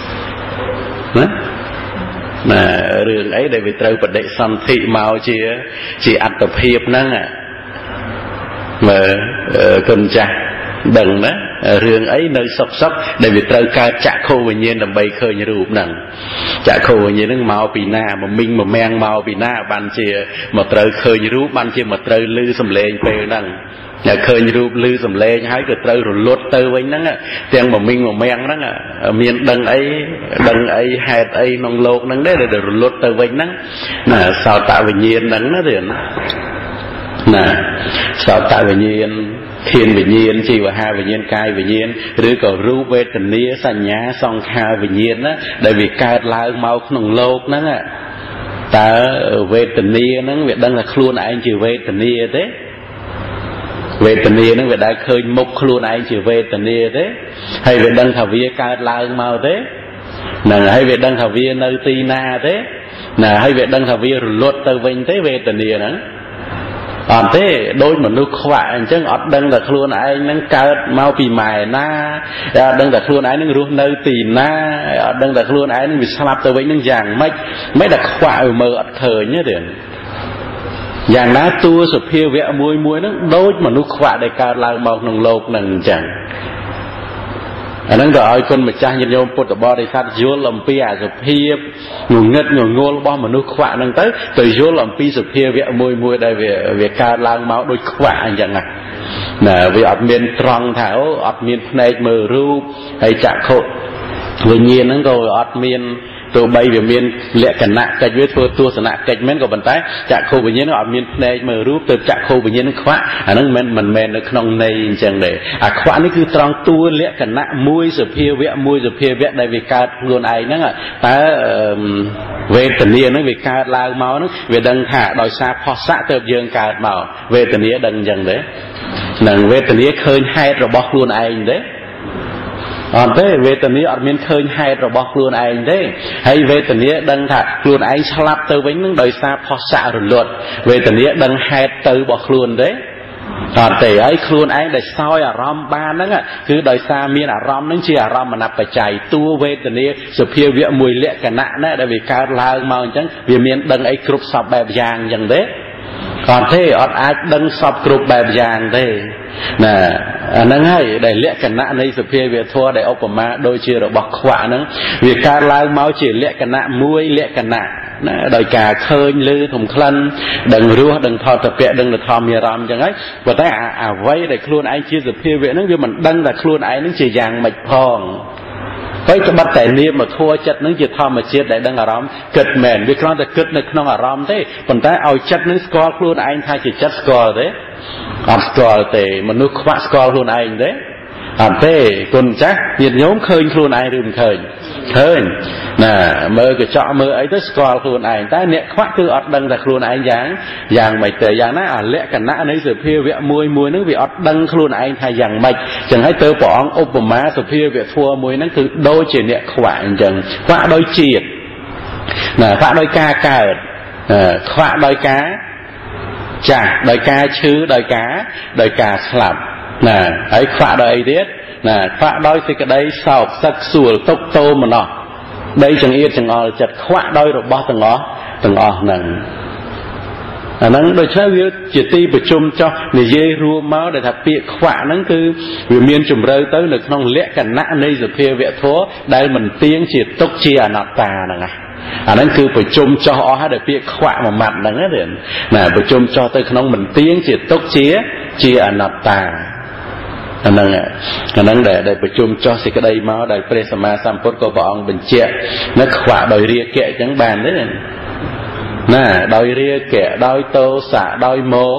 រឿងអីដែលវាត្រូវបដិសន្ធិមកជាអត្តភាពហ្នឹងមើលគុណចាស់ដឹងណារឿងអីនៅសុខដែលវាត្រូវកើតចក្ខុវិញ្ញាណដើម្បីឃើញរូបហ្នឹងចក្ខុវិញ្ញាណហ្នឹងមកពីណាមកមីងមកមាំងមកពីណាបានជាមកត្រូវឃើញរូបបានជាមកត្រូវឮសំឡេងពេលហ្នឹងតែឃើញរូបឮសំឡេងហើយក៏ត្រូវរលត់ទៅវិញហ្នឹងទាំងមកមីងមកមាំងហ្នឹងមានដឹងអីហេតុអីក្នុងโลกហ្នឹងដែរដែលរលត់ទៅវិញហ្នឹងណាសោតវិញ្ញាណហ្នឹងណាទេណាសោតវិញ្ញាណធានវិញ្ញាណជីវហាវិញ្ញាណកាយវិញ្ញាណឬក៏រូបវេទនាសញ្ញាសង្ខារវិញ្ញាណណាដែលវាកើតឡើងមកក្នុងโลกហ្នឹងតើវេទនាហ្នឹងវាដឹងថាខ្លួនឯងជាវេទនាទេវេទនាហ្នឹងវាដែលឃើញមុខខ្លួនឯងជាវេទនាទេហើយវាដឹងថាវាកើតឡើងមកទេហ្នឹងហើយវាដឹងថាវានៅទីណាទេណាហើយវាដឹងថាវារលត់ទៅវិញទេវេទនាហ្នឹងអត់ទេដូចមនុស្សខ្វាក់អញ្ចឹងអត់ដឹងថាខ្លួនឯងហ្នឹងកើតមកពីម៉ែណាអត់ដឹងថាខ្លួនឯងហ្នឹងរស់នៅទីណាអត់ដឹងថាខ្លួនឯងហ្នឹងវាស្លាប់ទៅវិញហ្នឹងយ៉ាងម៉េចមិនដែលខ្វាក់ឲ្យមើលអត់ឃើញទេយ៉ាងណាតួសភាវៈមួយហ្នឹងដូចមនុស្សខ្វាក់ដែលកើតឡើងមកក្នុងโลกហ្នឹងអញ្ចឹងអាហ្នឹងក៏ឲ្យគុណម្ចាស់ញាតិញោមពុទ្ធបរិស័ទយល់អំពីអាសភាពងងឹតងងល់របស់មនុស្សខ្វាក់ហ្នឹងទៅយល់អំពីសភាវៈមួយដែលវាកើតឡើងមកដូចខ្វាក់អញ្ចឹងណាវាអត់មានត្រង់ថាអូអត់មានភ្នែកមើលរូបហើយចក្ខុវិញ្ញាណហ្នឹងក៏អត់មានទោះបីវាមានលក្ខណៈកិច្ចវាធ្វើទស្សនកិច្ចមែនក៏ប៉ុន្តែចក្ខុវិញ្ញាណអត់មានភ្នែកមើលរូបទៅចក្ខុវិញ្ញាណខ្វាក់អាហ្នឹងមិនមែននៅក្នុងន័យអញ្ចឹងទេអាខ្វាក់នេះគឺត្រង់តួលក្ខណៈមួយសភាវៈដែលវាកើតខ្លួនឯងហ្នឹងតើវេទនាហ្នឹងវាកើតឡើងមកហ្នឹងវាដឹងថាដោយសារផស្សៈទៅយើងកើតមកវេទនាដឹងអញ្ចឹងទេនឹងវេទនាឃើញហេតុរបស់ខ្លួនឯងទេអត់ទេវេទនាអត់មានឃើញហេតុរបស់ខ្លួនឯងទេហើយវេទនាដឹងថាខ្លួនឯងស្លាប់ទៅវិញនឹងដោយសារផស្សៈរលត់វេទនាដឹងហេតុទៅរបស់ខ្លួនទេអត់ទេហើយខ្លួនឯងដែលសោយអារម្មណ៍បានហ្នឹងគឺដោយសារមានអារម្មណ៍ហ្នឹងជាអារម្មណ៍បច្ច័យតួវេទនាសភាវៈមួយលក្ខណៈណាដែលវាកើតឡើងមកអញ្ចឹងវាមានដឹងអីគ្រប់សពបែបយ៉ាងអញ្ចឹងទេអត់ទេអត់អាចដឹងសពគ្រប់បែបយ៉ាងទេណាអាហ្នឹងហើយដែលលក្ខណៈនៃសភាវៈធម៌ដែលឧបមាដូចជារបស់ខ្វាក់ហ្នឹងវាកើតឡើងមកជាលក្ខណៈមួយលក្ខណៈណាដោយការឃើញឮធំក្លិនដឹងរសដឹងផតពៈដឹងធម្មអារម្មណ៍អញ្ចឹងហើយប៉ុន្តែអ្វីដែលខ្លួនឯងជាសភាវៈហ្នឹងវាមិនដឹងថាខ្លួនឯងហ្នឹងជាយ៉ាងម៉េចផងហើយក្បត់តែនាមធัวចិត្តនឹងជាធម្មជាតិដែលដឹងអារម្មណ៍គិតមែនវាគ្រាន់តែគិតនៅក្នុងអារម្មណ៍ទេប៉ុន្តែឲ្យចិត្តនឹងស្គាល់ខ្លួនឯងថាជាចិត្តស្គាល់ទេអត់ស្គាល់ទេមនុស្សខ្វាក់ស្គាល់ខ្លួនឯងទេអត់ទេគុណចាស់ញាតិញោមឃើញខ្លួនឯងឬមិនឃើញណាមើលកញ្ចក់មើលអីទៅស្គាល់ខ្លួនឯងតែអ្នកខ្វាក់គឺអត់ដឹងថាខ្លួនឯងយ៉ាងម៉េចទេយ៉ាងណាអាលក្ខណៈនៃសភាវៈមួយហ្នឹងវាអត់ដឹងខ្លួនឯងថាយ៉ាងម៉េចចឹងហើយទៅព្រះអង្គឧបមាសភាវៈធម៌មួយហ្នឹងគឺដូចជាអ្នកខ្វាក់អញ្ចឹងខ្វាក់ដោយជាតិណាខ្វាក់ដោយការកើតខ្វាក់ដោយការចាស់ដោយការឈឺដោយការស្លាប់ណាហើយខ្វាក់ដោយអីទៀតណាខ្វាក់ដោយសេចក្តីសោកសឹកសួលទុក្ខទោមនស្សដីចង្អៀតចង្អល់ចិត្តខ្វាក់ដោយរបស់ទាំងអស់ហ្នឹងអាហ្នឹងដូច្នេះវាជាទីប្រជុំចោះនិយាយរួមមកដែលថាពាក្យខ្វាក់ហ្នឹងគឺវាមានជំរឿទៅនៅក្នុងលក្ខណៈនៃសភាវៈធម៌ដែលមិនទៀងជាទុក្ខជាអនត្តាហ្នឹងអាហ្នឹងគឺប្រជុំចោះអស់ហើយដែលពាក្យខ្វាក់មួយម៉ាត់ហ្នឹងណាប្រជុំចោះទៅក្នុងមិនទៀងជាទុក្ខជាអនត្តាអាហ្នឹងដែលប្រជុំចោះសេចក្តីមកដែលព្រះសម្មាសម្ពុទ្ធក៏ព្រះអង្គបញ្ជាក់នៅខ្វាក់ដោយរាគៈអញ្ចឹងបានទេណាដោយរាគៈដោយទោសៈដោយមោ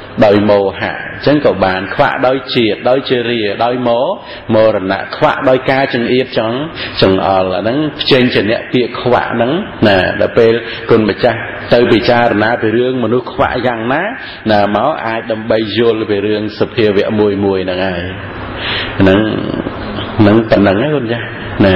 đôi mô hạ chẳng có bàn khóa đôi triệt đôi chê rìa đôi mô rần nạ khóa đôi ca chẳng yếp chẳng là nắng trên chân nẹ tiệc khóa nắng nè đã bê con mà cha tới bị cha rần nạ về rương mà nó khóa dàng ná nè máu ai đâm bay vô về rương sập hìa vẹ mùi nè ngay nắng tận nắng ấy con cha nè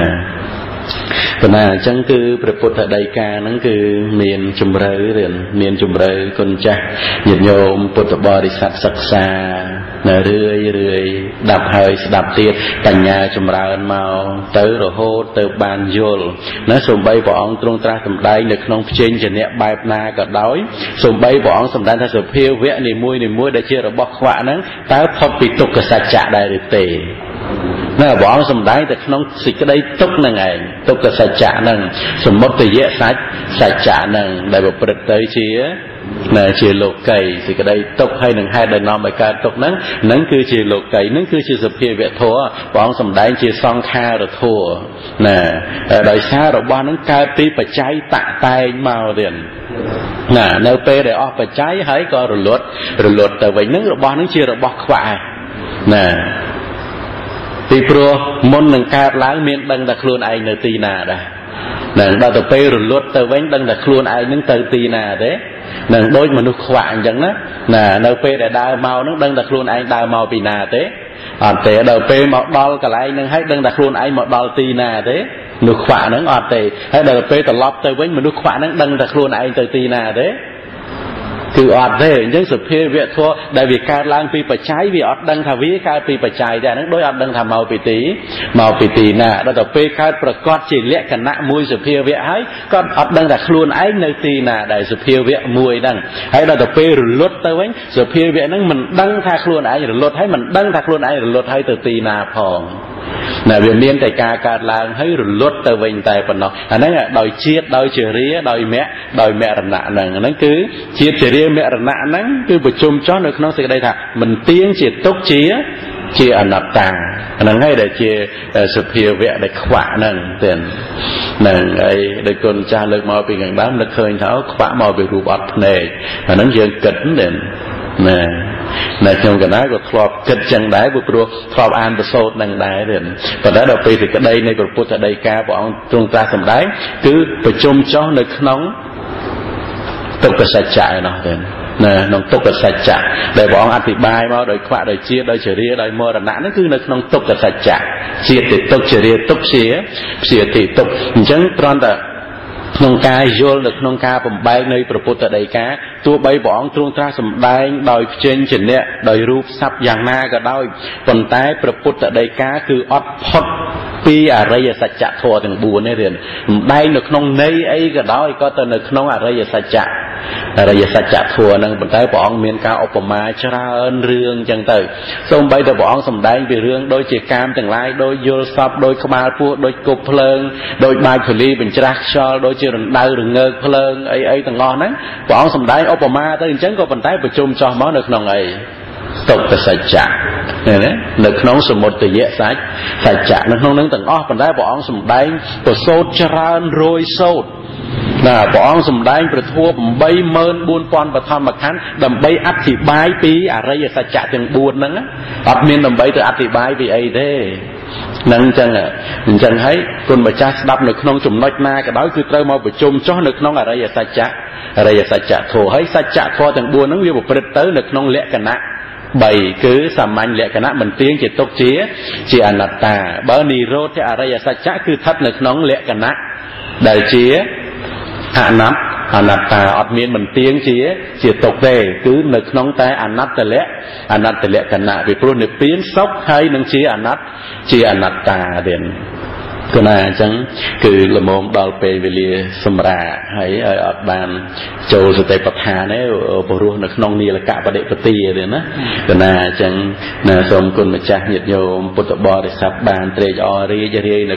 mà chẳng cứ Phật đại ca nó cứ miền chùm rơi liền miền chùm rơi con cha nhiệt nhôm Phật bò đi sạch sạch xa nè rưỡi đạp hơi đạp tiết cả nhà chùm rơi màu tới rồi hô tới bàn vô nó sùng bay bọn trung tra sầm đây được non trên trên nẹt bài na cả đói sùng bay bọn sầm đây ta sụp phiêu vẽ niềm mui để chia rồi bóc khỏa nó táo phật bị tục cái sạch chạ đây được tề nó bỏ sầm đáy từ non xịt cái đấy tục là ngày tục cái sạch chạ nằng sầm mất từ dễ sạch chạ nằng đại bộ phật tới chia nè chia lục cày thì cái đây tục hay nằng hai đời nọ bài ca tục nắng cứ chia lục cày nắng cứ chia sập phiêu vẽ thua bỏ sầm đáy chia song kha rồi thua nè đời xa rồi ba nắng ca tí phải cháy tạ tay màu tiền nè nơi pe để off phải cháy hãy coi rồi lột từ vậy nắng rồi ba nắng chia rồi bóc khỏa nè thì pro môn nâng ca láng miên đăng đặt luôn ai nơi tì nà đã nâng đào từ pe rồi lột từ vậy đăng đặt luôn ai nâng từ tì nà thế nâng đôi mà nó khỏa chẳng đó nè nơi pe để đào màu nó đăng đặt luôn ai đào màu tì nà thế thế đầu pe màu đo cả lại nâng hay đăng đặt luôn ai màu đo tì nà thế nó khỏa nó ọt tề hay đầu pe từ lọp từ vậy mà nó khỏa nó đăng đặt luôn ai từ tì nà thếคืออดเด้ยังสุดเพียเวททั่วได้วิการล้างปีปัจจัยวิอดดังทวีการปีปัจจัยแต่นั้นโดยอดดังทำเมาปิตีน่ะแล้วต่อไปการประกอบจิตเละกันนะมวยสุดเพียเวทให้ก็อดดังแต่ครูนไอ้ในตีน่ะได้สุดเพียเวทมวยดังให้เราต่อไปหรือลดตัวเองสุดเพียเวทนั้นมันดังทาครูนไอ้หรือลดให้มันดังทาครูนไอ้หรือลดให้ตัวตีน่ะพองน่ะเวียนเมียนแต่การล้างให้หรือลดตัวเองแต่ปนเนาะอันนั้นโดยเชียดโดยเฉลี่ยโดยแม่ระนาหนึ่งนั่นคือเชียดเฉลี่ยแม่ระนานั้นคือประชุมจ้อในน้องสิ่งใดถ้ามันเตี้ยงเชียดตกเชียอนัตตานั่นให้ได้เชียสุเพียเวะได้ขวานั่นเตือนนั่นไอ้ได้คนจ้าเลิกมาเป็นอย่างบ้านนักเคยเขาขวามาเป็นรูปอัตเนยอันนั้นยังเกิดเด่นน่ะในช่วงกันนั้นก็ครอบเกิดจังได้บุตรครอบอ่านประโสดนั่งได้เด่นแต่ได้เราไปถึงกระไดในพระพุทธใดกาบอกตรงตาสำได้คือประชุมจ้อในน้องตกกระสัจจะเนาะเด่นnè nông tục là sạch chặt để bọn ăn thịt bài mà đòi khoa đòi chia đòi chửi ria đòi mơ là nã nó cứ nông tục là sạch chặt chia thì tục chửi ria tục chia thì tục chẳng tròn ta nông ca vô được nông ca bầm bay nơiประพุทธใดกาตัวใบบ่องตรงตราสมได้โดยเช่นเนี้ยโดยรูปทรัพย์อย่างน่าก็ได้ผลท้ายประพุทธใดกาคืออดพดปีอะไรสัจจะทัวถึงบัวเนี่ยเรียนได้หนึกน้องในไอ้ก็ได้ก็แต่หนึกน้องอะไรสัจจะอะไรสัจจะทัวนั่งผลท้ายบ่องเมียนกาอุปมาชราเรื่องจังเตยส่งใบแต่บ่องสมได้ไปเรื่องโดยเจกามจังไรโดยโยซับโดยขมาพวกโดยกบเพลิงโดยใบผลีเป็นจรักชอโดยเจริญดาวหรือเงือกเพลิงไอ้ต่างงอนนั้นบ่องสมได้อุปมาแต่จริงๆก็ผลท้ายประชุมจอมอหนึกน้องไอ้ตกแต่สัจจะเนี่ยนะหนึกน้องสมุทรเยะสัจจะหนึกน้องนั้นต่างอ้อผลท้ายบ่องสมได้ประโสดจราโรยโสดน่ะบ่องสมได้ประทัวใบเมินบุญปอนประทอมมาคันดำใบอธิบายปีอะไรสัจจะถึงบุญนั้นอัดเมียนดำใบตัวอธิบายปีไอ้เด้นั่งจังอ่ะจังให้คนมาจ้าดับหนึกน้องจุ่มน้อยนาก็ได้คือเติมมาประชุมจ้อหนึกน้องอะไรสัจจะโถให้สัจจะพอถึงบุญนั้นวิบุปริตเตอร์หนึกน้องเละกันนะใบคือสามัญเละกันนะมันเตียงจิตตกเจียอนัตตาบานีโรธที่อะไรสัจจะคือทัดหนึกน้องเละกันนะได้เจียอนัตตาอัดเมียนมันเตียงเจียตกเด้คือหนึกน้องแต่อนัตตะเละกันนะไปปรุนในเปลี่ยนซอกให้หนังเจียอนัตตาเด่นก็น่าจังคือละมมดอลเปเวลีสมราให้อดบานโจสเตปทาเนี่ยปรุนนองนีละกะประเดปตีเลยนะก็น่าจังน่าสมกุลมาจากเหยียดโยมปุตตบริษัทบานเตยอรีจะเรีย